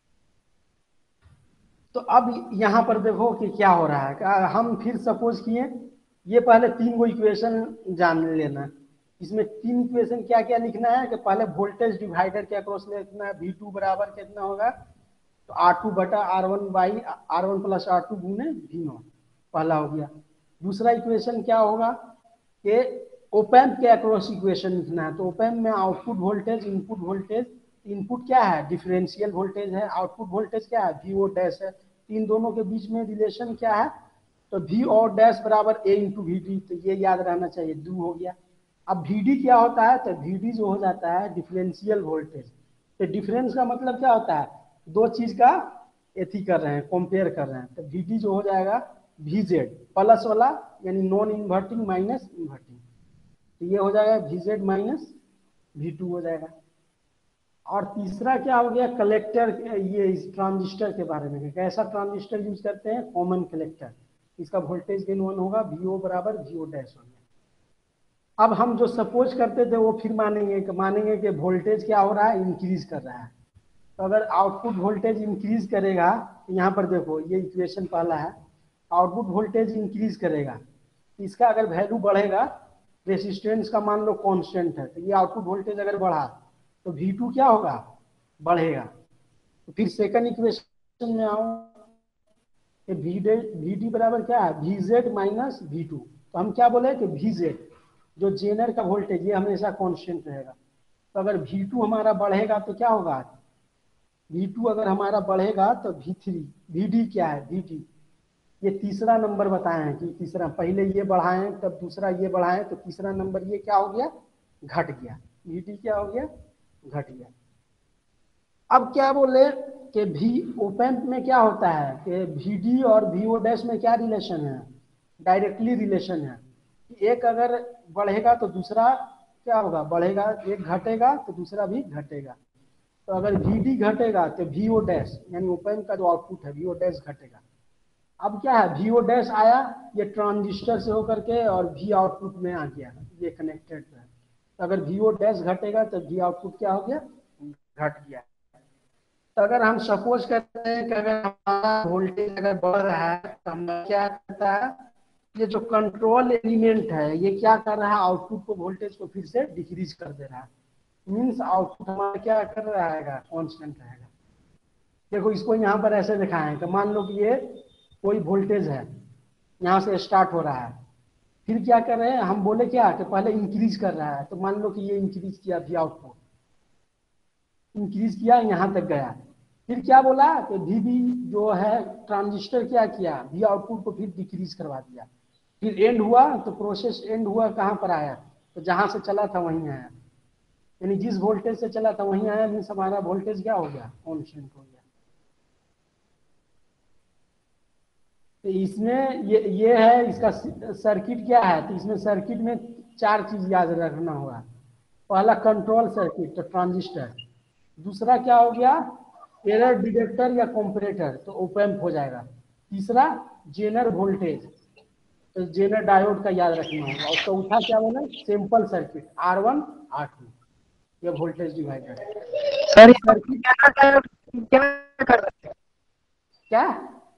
Speaker 1: तो अब यहाँ पर देखो कि क्या हो रहा है। हम फिर सपोज किए, ये पहले तीन गो इक्वेशन जान लेना। इसमें तीन इक्वेशन क्या क्या लिखना है कि पहले वोल्टेज डिवाइडर के अक्रॉस लिखना है, वी टू बराबर कितना होगा, तो आर टू बटा R one by R one plus R two गुने वी नॉट, पहला हो गया। दूसरा इक्वेशन क्या होगा कि ओपैम्प के अक्रॉस इक्वेशन लिखना है। तो ओपैम्प में output voltage, input voltage, input क्या है, डिफरेंशियल वोल्टेज है, आउटपुट वोल्टेज क्या है, वी ओ डैश है। इन दोनों के बीच में रिलेशन क्या है, तो वी ओ डैश बराबर ए इंटू वी डी। तो ये याद रहना चाहिए, दो हो गया। अब वी डी क्या होता है, तो वी डी जो हो जाता है डिफरेंशियल वोल्टेज। तो डिफरेंस का मतलब क्या होता है, दो चीज का एथी कर रहे हैं, कंपेयर कर रहे हैं। तो वी डी जो हो जाएगा वी जेड प्लस वाला, यानी नॉन इन्वर्टिंग माइनस इन्वर्टिंग, तो ये हो जाएगा V Z minus V two हो जाएगा। और तीसरा क्या हो गया, कलेक्टर, ये इस ट्रांजिस्टर के बारे में, कैसा ट्रांजिस्टर यूज करते हैं, कॉमन कलेक्टर। इसका वोल्टेज गेन वन होगा, वी ओ बराबर वी ओ डैश हो गया। अब हम जो सपोज करते थे वो फिर मानेंगे कि मानेंगे कि वोल्टेज क्या हो रहा है, इंक्रीज कर रहा है। तो अगर आउटपुट वोल्टेज इंक्रीज करेगा, यहाँ पर देखो ये इक्वेशन पहला है, आउटपुट वोल्टेज इंक्रीज करेगा, इसका अगर वैल्यू बढ़ेगा, रेसिस्टेंस का मान लो कांस्टेंट है, तो ये आउटपुट वोल्टेज अगर बढ़ा तो वी टू क्या होगा, बढ़ेगा। तो फिर सेकंड इक्वेशन में आओ, वी वी डी बराबर क्या है, V Z minus V two. तो हम क्या बोले कि वी जेड जो जेनर का वोल्टेज, ये हमेशा कांस्टेंट रहेगा। तो अगर वी टू हमारा बढ़ेगा तो क्या होगा, वी टू अगर हमारा बढ़ेगा तो वी थ्री, वी डी क्या है, वी डी ये तीसरा नंबर बताए हैं कि तीसरा, पहले ये बढ़ाएं तब दूसरा ये बढ़ाएं, तो तीसरा नंबर ये क्या हो गया, घट गया, वी डी क्या हो गया, घट गया। अब क्या बोले कि भी ओपेम्प में क्या होता है कि वी डी और वी ओ डैश में क्या रिलेशन है, डायरेक्टली रिलेशन है। एक अगर बढ़ेगा तो दूसरा क्या होगा, बढ़ेगा, एक घटेगा तो दूसरा भी घटेगा। तो अगर वी डी घटेगा तो वी ओ डैश, यानी ओपेम्प का जो आउटपुट है वी ओ डैश घटेगा। अब क्या है, वी ओ डैश आया, ये ट्रांजिस्टर से होकर के और वी आउटपुट में आ गया, ये कनेक्टेड है। तो अगर वी ओ डैश घटेगा तो वी आउटपुट क्या हो गया, घट गया। तो अगर हम सपोज करते हैं कि अगर हमारा वोल्टेज अगर बढ़ रहा है तो हम क्या करता है, ये जो कंट्रोल एलिमेंट है ये क्या कर रहा है, आउटपुट को, वोल्टेज को फिर से डिक्रीज कर दे रहा है। मीन्स आउटपुट हमारा क्या कर रहा है, कांस्टेंट रहेगा। देखो इसको यहाँ पर ऐसे दिखाएं कि मान लो कि ये कोई वोल्टेज है, यहाँ से स्टार्ट हो रहा है, फिर क्या कर रहे हैं हम, बोले क्या कि पहले इंक्रीज कर रहा है। तो मान लो कि ये इंक्रीज किया भी, आउटपुट इंक्रीज किया, यहाँ तक गया, फिर क्या बोला कि वीबी जो है ट्रांजिस्टर क्या किया, वी आउटपुट को फिर डिक्रीज करवा दिया। फिर एंड हुआ तो प्रोसेस एंड हुआ कहाँ पर आया, तो जहां से चला था वहीं आया, यानी जिस वोल्टेज से चला था वहीं आया, मीन्स हमारा वोल्टेज क्या हो गया, कॉन्स्टेंट हो गया। तो इसमें ये ये है इसका सर्किट क्या है, तो इसमें सर्किट में चार चीज याद रखना होगा। पहला कंट्रोल सर्किट, तो ट्रांजिस्टर। दूसरा क्या हो गया, एरर डिटेक्टर या कंपैरेटर, तो ओप एम्प हो जाएगा। तीसरा जेनर वोल्टेज, तो जेनर डायोड का याद रखना होगा। और चौथा क्या बोला, simple circuit, R one R two, ये वोल्टेज डिवाइडर।
Speaker 3: सर
Speaker 1: सर्किट
Speaker 3: क्या कर रहे हैं?
Speaker 1: क्या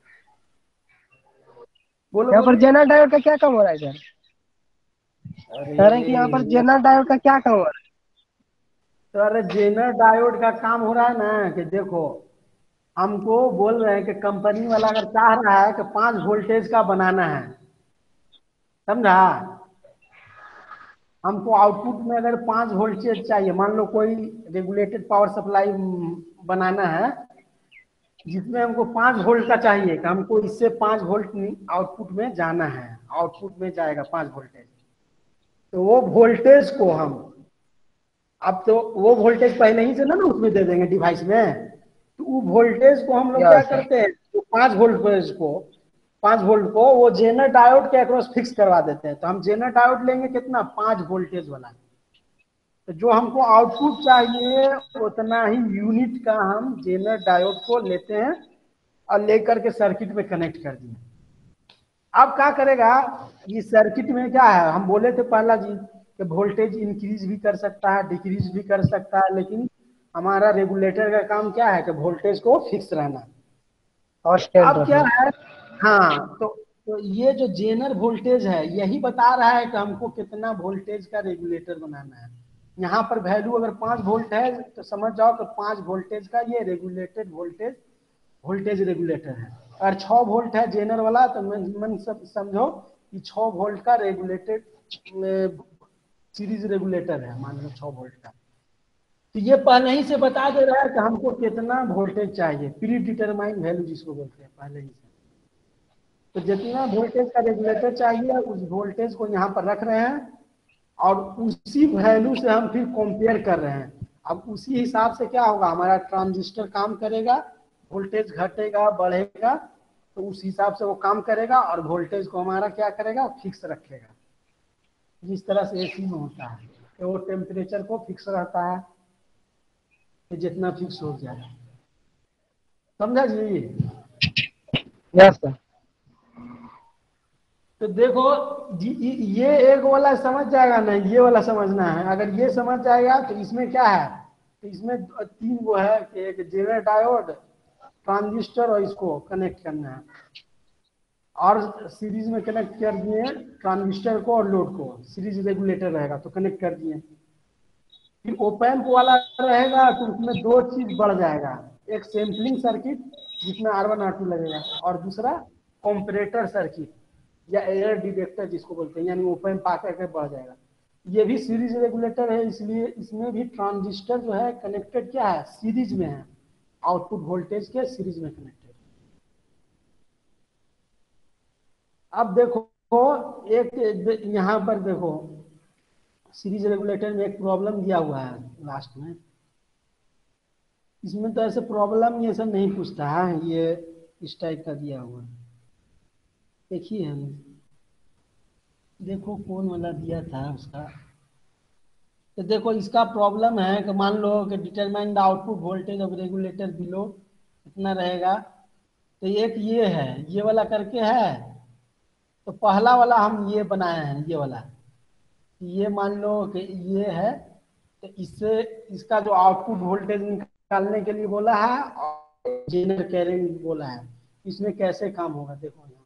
Speaker 1: बोलो
Speaker 3: यहाँ पर
Speaker 1: बोलो।
Speaker 3: जनरल डायोड का क्या काम हो रहा है सर? कह रहे हैं कि यहाँ पर
Speaker 1: अरे
Speaker 3: जनरल डायोड का क्या काम हो रहा है?
Speaker 1: तो अरे जेनर डायोड का काम हो रहा है ना, कि देखो हमको बोल रहे हैं कि कंपनी वाला अगर चाह रहा है कि पांच वोल्टेज का बनाना है, समझा, हमको आउटपुट में अगर पांच वोल्टेज चाहिए, मान लो कोई रेगुलेटेड पावर सप्लाई बनाना है जिसमें हमको पांच वोल्ट का चाहिए, कि हमको इससे पांच वोल्ट आउटपुट में जाना है, आउटपुट में जाएगा पांच वोल्टेज, तो वो वोल्टेज को हम, अब तो वो वोल्टेज पहले ही से ना ना उसमें दे देंगे डिवाइस में, तो वो वोल्टेज को हम लोग क्या करते हैं, तो पांच वोल्टेज को पांच वोल्ट को वो जेनर डायोड के अक्रॉस फिक्स करवा देते हैं। तो हम जेनर डायोड लेंगे कितना, पांच वोल्टेज वाला, तो जो हमको आउटपुट चाहिए उतना ही यूनिट का हम जेनर डायोड को लेते हैं और लेकर के सर्किट में कनेक्ट कर दिए। अब क्या करेगा, ये सर्किट में क्या है, हम बोले थे पहला जी कि वोल्टेज इंक्रीज भी कर सकता है, डिक्रीज भी कर सकता है, लेकिन हमारा रेगुलेटर का काम क्या है कि वोल्टेज को फिक्स रहना।
Speaker 3: और
Speaker 1: अब क्या है, हाँ, तो, तो ये जो जेनर वोल्टेज है यही बता रहा है कि हमको कितना वोल्टेज का रेगुलेटर बनाना है। यहाँ पर वैल्यू अगर पांच वोल्ट है तो समझ जाओ कि पांच वोल्टेज का ये रेगुलेटेड वोल्टेज वोल्टेज रेगुलेटर है। अगर छह वोल्ट है जेनर वाला तो मन सब समझो कि छह वोल्ट का रेगुलेटेड सीरीज रेगुलेटर है, मान लो छह वोल्ट का। तो ये पहले ही से बता दे रहा है कि हमको कितना वोल्टेज चाहिए, प्री डिटरमाइन वैल्यू जिसको बोलते हैं पहले ही से। तो जितना वोल्टेज का रेगुलेटर चाहिए उस वोल्टेज को यहाँ पर रख रहे हैं और उसी वैल्यू से हम फिर कंपेयर कर रहे हैं। अब उसी हिसाब से क्या होगा, हमारा ट्रांजिस्टर काम करेगा, वोल्टेज घटेगा बढ़ेगा तो उस हिसाब से वो काम करेगा और वोल्टेज को हमारा क्या करेगा, फिक्स रखेगा। जिस तरह से एसी में होता है कि वो टेम्परेचर को फिक्स रहता है, कि जितना फिक्स हो जाए, समझा जी।
Speaker 3: Yes sir.
Speaker 1: तो देखो जी, ये एक वाला समझ जाएगा ना, ये वाला समझना है। अगर ये समझ जाएगा तो इसमें क्या है, तो इसमें तीन वो है कि एक जेनर डायोड, ट्रांजिस्टर और इसको कनेक्ट करना है, और सीरीज में कनेक्ट कर दिए ट्रांजिस्टर को और लोड को, सीरीज रेगुलेटर रहेगा तो कनेक्ट कर दिए। फिर ओप एम्प वाला रहेगा तो उसमें दो चीज बढ़ जाएगा, एक सैंपलिंग सर्किट जिसमें आर वन आर टू लगेगा, और दूसरा कंपैरेटर सर्किट या एरर डिटेक्टर जिसको बोलते हैं, यानी ओप एम्प आकर के बढ़ जाएगा। ये भी सीरीज रेगुलेटर है, इसलिए इसमें भी ट्रांजिस्टर जो है कनेक्टेड क्या है, सीरीज में है, आउटपुट वोल्टेज के सीरीज में कनेक्टेड। अब देखो एक यहाँ पर देखो सीरीज रेगुलेटर में एक प्रॉब्लम दिया हुआ है लास्ट में, इसमें तो ऐसे प्रॉब्लम ये सब नहीं पूछता है, ये इस टाइप का दिया हुआ है, देखिए हमें देखो कौन वाला दिया था उसका। तो देखो इसका प्रॉब्लम है कि मान लो कि determine the output voltage of regulator below कितना रहेगा, तो एक ये है, ये वाला करके है। तो पहला वाला हम ये बनाए हैं, ये वाला, ये मान लो कि ये है, तो इससे इसका जो आउटपुट वोल्टेज निकालने के लिए बोला है और जेनर कैरिंग बोला है, इसमें कैसे काम होगा देखो यहाँ,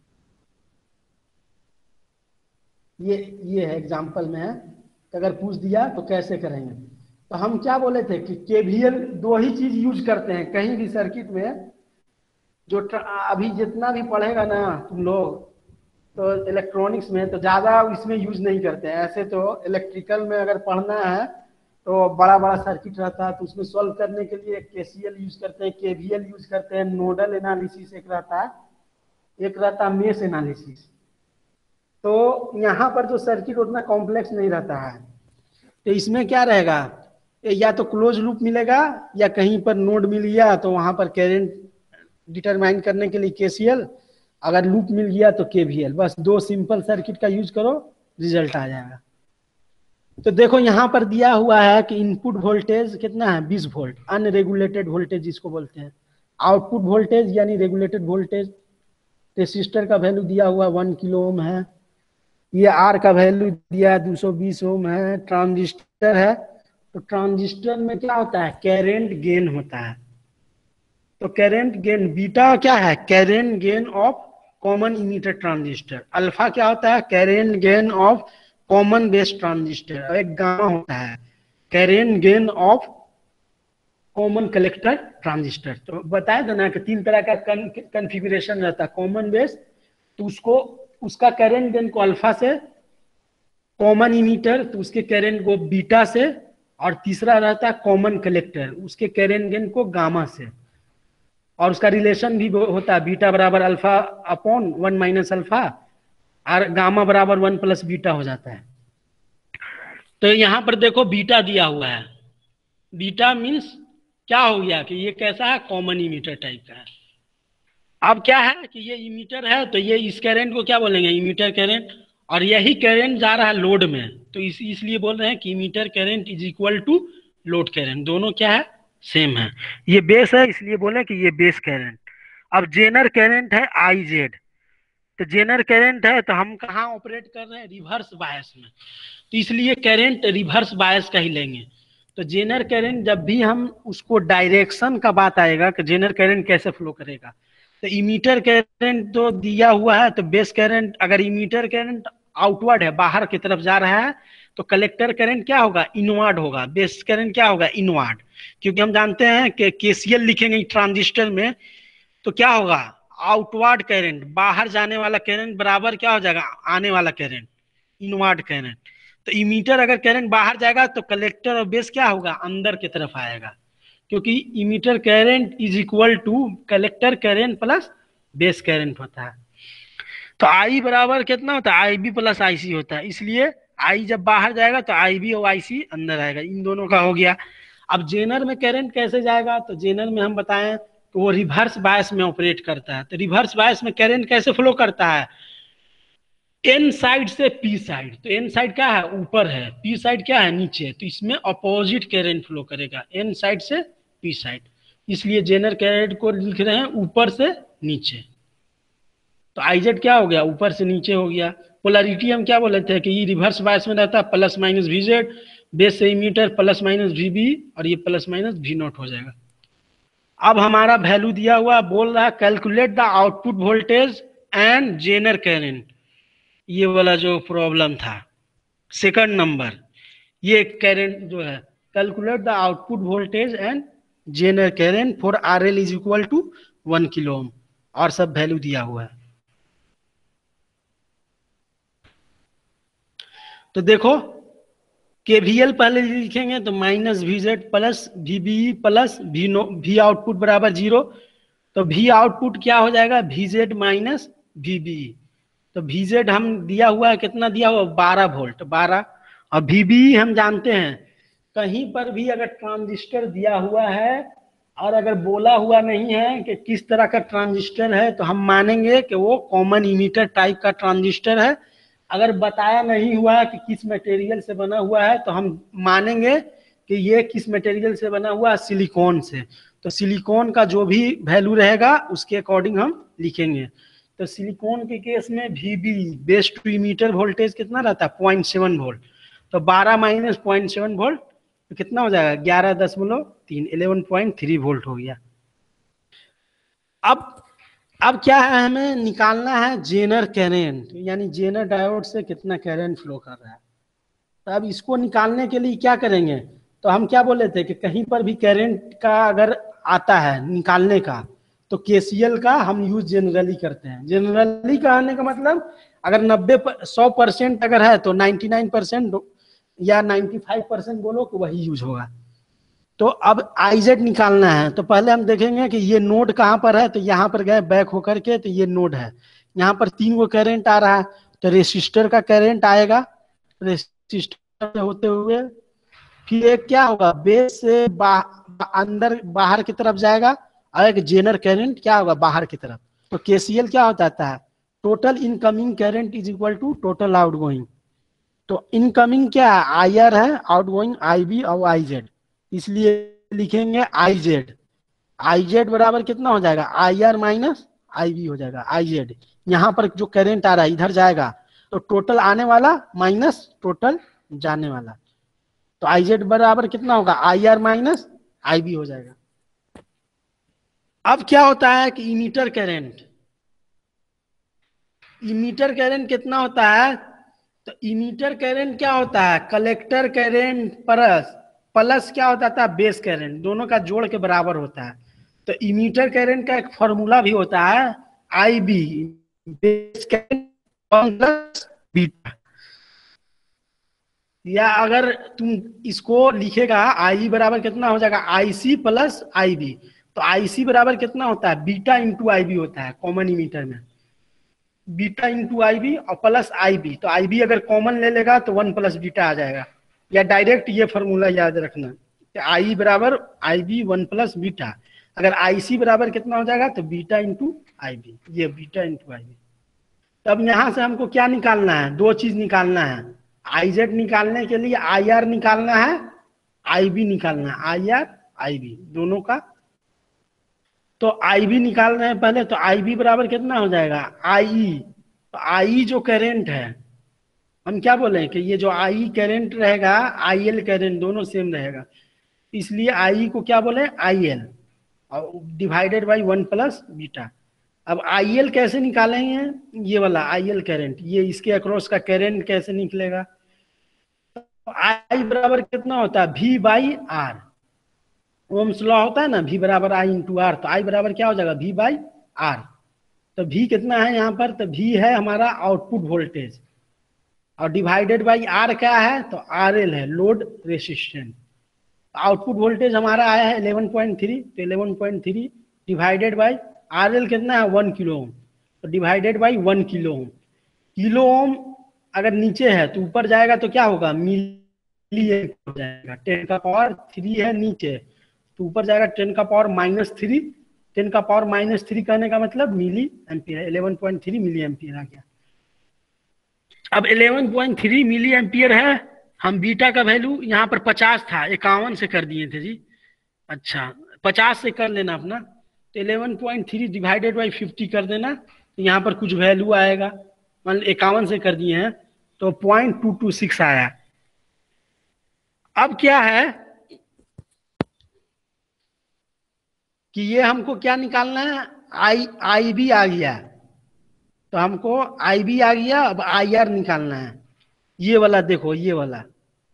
Speaker 1: ये ये है एग्जांपल में है, तो अगर पूछ दिया तो कैसे करेंगे। तो हम क्या बोले थे कि केवीएल दो ही चीज यूज करते हैं कहीं भी सर्किट में, जो अभी जितना भी पढ़ेगा ना तुम लोग तो इलेक्ट्रॉनिक्स में, तो ज़्यादा इसमें यूज नहीं करते हैं। ऐसे तो इलेक्ट्रिकल में अगर पढ़ना है तो बड़ा बड़ा सर्किट रहता है, तो उसमें सॉल्व करने के लिए केसीएल यूज करते हैं, केवीएल यूज करते हैं, नोडल एनालिसिस एक रहता है, एक रहता है मेश एनालिसिस। तो यहाँ पर जो सर्किट उतना कॉम्प्लेक्स नहीं रहता है, तो इसमें क्या रहेगा, या तो क्लोज लूप मिलेगा या कहीं पर नोड मिल गया तो वहां पर करंट डिटरमाइन करने के लिए केसीएल, अगर लूप मिल गया तो केवीएल। बस दो सिंपल सर्किट का यूज करो, रिजल्ट आ जाएगा। तो देखो यहाँ पर दिया हुआ है कि इनपुट वोल्टेज कितना है, बीस वोल्ट, अनरेगुलेटेड वोल्टेज जिसको बोलते हैं। आउटपुट वोल्टेज यानी रेगुलेटेड वोल्टेज, रेसिस्टर का वैल्यू दिया हुआ वन किलो ओम है, ये आर का वैल्यू दिया है दो सौ बीस ओम है, ट्रांजिस्टर है। तो ट्रांजिस्टर में क्या होता है, करंट गेन होता है। तो करंट गेन बीटा क्या है, current gain of common emitter transistor. Alpha क्या होता है, current gain of common base transistor. और एक गामा होता है current gain of common collector transistor. तो बताया था ना कि तीन तरह का कॉन्फ़िगरेशन रहता है। कॉमन बेस तो उसको उसका करंट गेन को अल्फा से, कॉमन इमीटर तो उसके करंट को बीटा से, और तीसरा रहता है कॉमन कलेक्टर, उसके करंट गेन को गामा से। और उसका रिलेशन भी होता है बीटा बराबर alpha upon one minus alpha, और गामा बराबर वन प्लस बीटा हो जाता है। तो यहाँ पर देखो बीटा दिया हुआ है, बीटा मीन्स क्या हो गया कि ये कैसा है, कॉमन इमीटर टाइप का है। अब क्या है कि ये इमीटर है, तो ये इस करंट को क्या बोलेंगे, इमीटर करंट, और यही करंट जा रहा है लोड में, तो इस इसलिए बोल रहे हैं कि emitter current is equal to load current. दोनों क्या है, सेम है। ये बेस है इसलिए बोले कि ये बेस करंट। अब जेनर करंट है आई जेड, तो जेनर करंट है तो हम कहाँ ऑपरेट कर रहे हैं, रिवर्स बायस में, तो इसलिए करंट रिवर्स बायस का ही लेंगे। तो जेनर करंट जब भी हम उसको डायरेक्शन का बात आएगा कि जेनर करंट कैसे फ्लो करेगा, तो इमीटर करंट तो दिया हुआ है, तो बेस करंट अगर इमीटर करंट आउटवर्ड है, बाहर की तरफ जा रहा है, तो कलेक्टर करंट क्या होगा, इनवर्ड होगा। बेस करंट क्या होगा, इनवर्ड। क्योंकि हम जानते हैं कि केसीएल लिखेंगे ट्रांजिस्टर में तो क्या होगा, आउटवर्ड करंट, बाहर जाने वाला करंट बराबर क्या हो जाएगा, आने वाला करंट, इनवर्ड करंट। तो इमीटर अगर करंट बाहर जाएगा तो कलेक्टर और बेस क्या होगा, अंदर की तरफ आएगा, क्योंकि emitter current is equal to collector current plus base current होता है। तो आई बराबर कितना होता है, आई बी प्लस आई सी होता है। इसलिए आई जब बाहर जाएगा तो आई बी और आई सी अंदर आएगा, इन दोनों का हो गया। अब जेनर में करंट कैसे जाएगा, तो जेनर में हम बताएं तो वो रिवर्स बायस में ऑपरेट करता है। तो रिवर्स बायस में करंट कैसे फ्लो करता है, एन साइड से पी साइड। तो एन साइड क्या है, ऊपर है, पी साइड क्या है, नीचे। तो इसमें अपोजिट करंट फ्लो करेगा, एन साइड से पी साइड। इसलिए जेनर करंट को लिख रहे हैं ऊपर से नीचे। तो आईजेड क्या हो गया, ऊपर से नीचे हो गया। पोलैरिटी हम क्या बोले थे कि ये रिवर्स बायस में रहता है, plus minus V Z, base से emitter plus minus V B, और ये प्लस माइनस वी नॉट हो जाएगा। अब हमारा वैल्यू दिया हुआ बोल रहा है calculate the output voltage and Zener current. ये वाला जो प्रॉब्लम था सेकंड नंबर, ये करंट जो है, calculate the output voltage and Zener current for R L is equal to one kilo ohm, और सब वैल्यू दिया हुआ है। तो देखो केवीएल पहले लिखेंगे तो minus V Z plus V B plus V no V output बराबर जीरो। तो वी आउटपुट क्या हो जाएगा, V Z minus V B. तो वी जेड हम दिया हुआ है, कितना दिया हुआ, बारह वोल्ट, बारह। और वी बी हम जानते हैं, कहीं पर भी अगर ट्रांजिस्टर दिया हुआ है और अगर बोला हुआ नहीं है कि किस तरह का ट्रांजिस्टर है, तो हम मानेंगे कि वो कॉमन इमीटर टाइप का ट्रांजिस्टर है। अगर बताया नहीं हुआ है कि किस मटेरियल से बना हुआ है, तो हम मानेंगे कि ये किस मटेरियल से बना हुआ है, सिलिकॉन से। तो सिलिकॉन का जो भी वैल्यू रहेगा उसके अकॉर्डिंग हम लिखेंगे। तो सिलिकॉन के केस में V B base to emitter voltage कितना रहता है, पॉइंट सेवन वोल्ट। तो बारह माइनस पॉइंट सेवन वोल्ट तो कितना हो जाएगा, ग्यारह दशमलव तीन, इलेवन पॉइंट थ्री वोल्ट हो गया। अब अब क्या है, हमें निकालना है जेनर करंट, यानी जेनर डायोड से कितना करंट फ्लो कर रहा है। तो अब इसको निकालने के लिए क्या करेंगे, तो हम क्या बोले थे कि कहीं पर भी करंट का अगर आता है निकालने का, तो केसीएल का हम यूज जनरली करते हैं। जनरली कहने का मतलब अगर नब्बे सौ परसेंट अगर है तो नाइन्टी नाइन परसेंट या पचानवे परसेंट बोलो कि वही यूज होगा। तो अब आई जेड निकालना है, तो पहले हम देखेंगे कि ये नोड कहाँ पर है, तो यहाँ पर गए बैक होकर के, तो ये नोड है, यहाँ पर तीन गो करंट आ रहा है, तो रेसिस्टर का करंट आएगा, रेसिस्टर से होते हुए फिर एक क्या होगा, बेस से बा, अंदर बाहर की तरफ जाएगा, और एक जेनर करंट क्या होगा, बाहर की तरफ। तो केसीएल क्या होता है, total incoming current is equal to total outgoing. तो इनकमिंग क्या है, आई आर है, आउटगोइंग आई बी और आई जेड, इसलिए लिखेंगे आई जेड। आई जेड बराबर कितना हो जाएगा, I R minus I B हो जाएगा। आई जेड यहाँ पर जो करंट आ रहा है इधर जाएगा, तो टोटल आने वाला माइनस टोटल जाने वाला, तो आई जेड बराबर कितना होगा, I R minus I B हो जाएगा। अब क्या होता है कि इमीटर करंट, इमीटर करंट कितना होता है, तो इमीटर करंट क्या होता है, कलेक्टर करंट प्लस प्लस क्या होता था, बेस करंट, दोनों का जोड़ के बराबर होता है। तो इमीटर करंट का एक फॉर्मूला भी होता है, I B base current plus beta, या अगर तुम इसको लिखेगा आई बराबर कितना हो जाएगा, आई सी प्लस आई बी, तो आई सी बराबर कितना होता है, बीटा इंटू आई बी होता है कॉमन इमीटर में, बीटा इंटू आई बी और प्लस आई बी। तो आई बी अगर कॉमन ले लेगा तो वन प्लस बीटा आ जाएगा, या डायरेक्ट ये फॉर्मूला याद रखना, आई बराबर I B one plus beta. अगर आई सी बराबर कितना हो जाएगा, तो बीटा इंटू आई बी, ये बीटा इंटू आई बी। तब यहां से हमको क्या निकालना है, दो चीज निकालना है, आई जेड निकालने के लिए आई आर निकालना है, आई बी निकालना है, आई आर आई बी दोनों का। तो आई बी निकाल रहे हैं पहले, तो आई बी बराबर कितना हो जाएगा, आई ई। तो आई जो करंट है, हम क्या बोले कि ये जो आई करंट रहेगा, आई एल करंट दोनों सेम रहेगा, इसलिए आई को क्या बोले, आई एल, और divided by one plus beta. अब आई एल कैसे निकालेंगे, ये वाला आई एल करंट, ये इसके अक्रॉस का करंट कैसे निकलेगा, तो आई बराबर कितना होता है, V by R, Ohm's law होता है ना, v बराबर आई इंटू आर, तो आई बराबर क्या हो जाएगा, v बाई आर। तो v कितना है यहाँ पर, तो v है हमारा आउटपुट वोल्टेज, और डिवाइडेड बाई आर क्या है, तो आर एल है लोड रेसिस्टेंस। आउटपुट वोल्टेज हमारा आया है इलेवन पॉइंट थ्री, तो eleven point three divided by R L कितना है, वन किलो ओम, तो divided by one kilo ohm. Kilo ohm अगर नीचे है तो ऊपर जाएगा तो क्या होगा, मिली हो जाएगा, टेन का पावर थ्री है नीचे, तो ऊपर जाएगा टेन का पावर माइनस थ्री, टेन का पावर माइनस थ्री कहने का मतलब milli ampere, eleven point three milli ampere आ गया। अब eleven point three milli ampere है, हम बीटा का वैल्यू यहाँ पर पचास था, इक्यावन से कर दिए थे जी, अच्छा पचास से कर लेना अपना, तो eleven point three divided by fifty कर देना, तो यहाँ पर कुछ वैल्यू आएगा, मान इक्यावन से कर दिए हैं तो पॉइंट टू टू सिक्स आया। अब क्या है कि ये हमको क्या निकालना है, आई आई बी आ गया, तो हमको आई बी आ गया, अब आई आर निकालना है, ये वाला देखो ये वाला।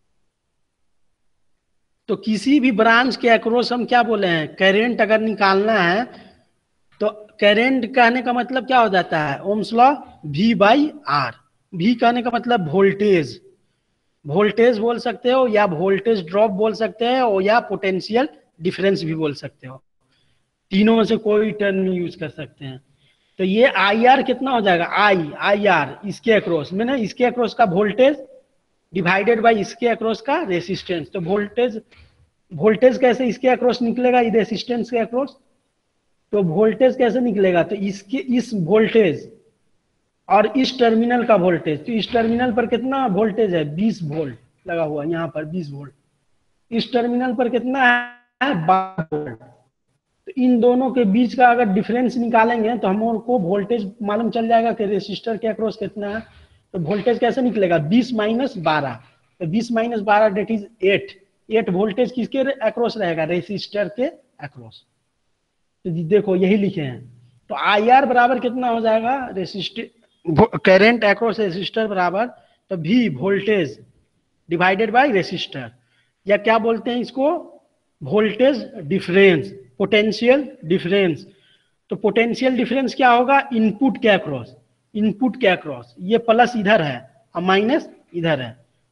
Speaker 1: तो किसी भी ब्रांच के अक्रॉस हम क्या बोले हैं, करंट अगर निकालना है, तो करंट कहने का मतलब क्या हो जाता है, Ohm's law V by R, V कहने का मतलब वोल्टेज, वोल्टेज बोल सकते हो, या वोल्टेज ड्रॉप बोल सकते हो, या पोटेंशियल डिफरेंस भी बोल सकते हो, तीनों में से कोई टर्म यूज कर सकते हैं। तो ये आई आर कितना हो जाएगा, आई आई आर इसके अक्रॉस में ना, इसके अक्रॉस का वोल्टेज डिवाइडेड बाय इसके अक्रॉस का रेसिस्टेंस। तो वोल्टेज वोल्टेज कैसे इसके अक्रॉस निकलेगा, रेसिस्टेंस के अक्रॉस, तो वोल्टेज कैसे निकलेगा, तो इसके इस वोल्टेज और इस टर्मिनल का वोल्टेज, तो इस टर्मिनल पर कितना वोल्टेज है, बीस वोल्ट लगा हुआ, यहाँ पर बीस वोल्ट, इस टर्मिनल पर कितना है, बारह वोल्ट। तो इन दोनों के बीच का अगर डिफरेंस निकालेंगे तो हमको वोल्टेज मालूम चल जाएगा कि रेसिस्टर के अक्रॉस कितना है। तो वोल्टेज कैसे निकलेगा, बीस माइनस बारह, तो बीस माइनस बारह that is eight, eight voltage किसके अक्रॉस रहेगा, रेसिस्टर के अक्रॉस। तो देखो यही लिखे हैं, तो आई आर बराबर कितना हो जाएगा, रेसिस्टर करंट अक्रॉस रेसिस्टर बराबर, तो भी वोल्टेज डिवाइडेड बाय रेसिस्टर, या क्या बोलते हैं इसको, वोल्टेज डिफरेंस, पोटेंशियल डिफरेंस। तो पोटेंशियल डिफरेंस क्या होगा, इनपुट के अक्रॉस, इनपुट के अक्रॉस, ये प्लस इधर है और माइनस इधर है,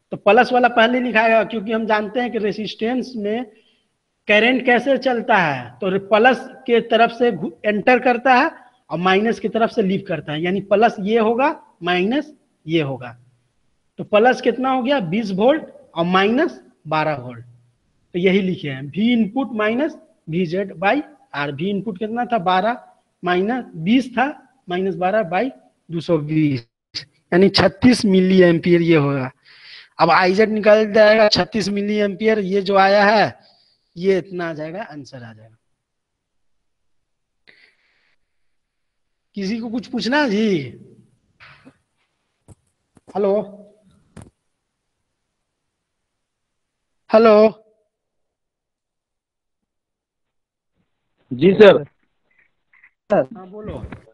Speaker 1: तो प्लस वाला पहले लिखाएगा, क्योंकि हम जानते हैं कि रेसिस्टेंस में करंट कैसे चलता है, तो प्लस के तरफ से एंटर करता है और माइनस की तरफ से लीव करता है, यानी प्लस ये होगा माइनस ये होगा। तो प्लस कितना हो गया बीस वोल्ट और माइनस बारह वोल्ट। तो यही लिखे हैं V input minus V Z by R. V input कितना था बारह माइनस बीस था माइनस बारह बाई दो सौ बीस, यानी छत्तीस मिली एम्पियर ये होगा। अब आईजेड निकल जाएगा छत्तीस मिली एम्पियर, ये जो आया है ये इतना आ जाएगा, आंसर आ जाएगा। किसी को कुछ पूछना है जी? हेलो हेलो
Speaker 3: जी सर।
Speaker 1: हाँ बोलो।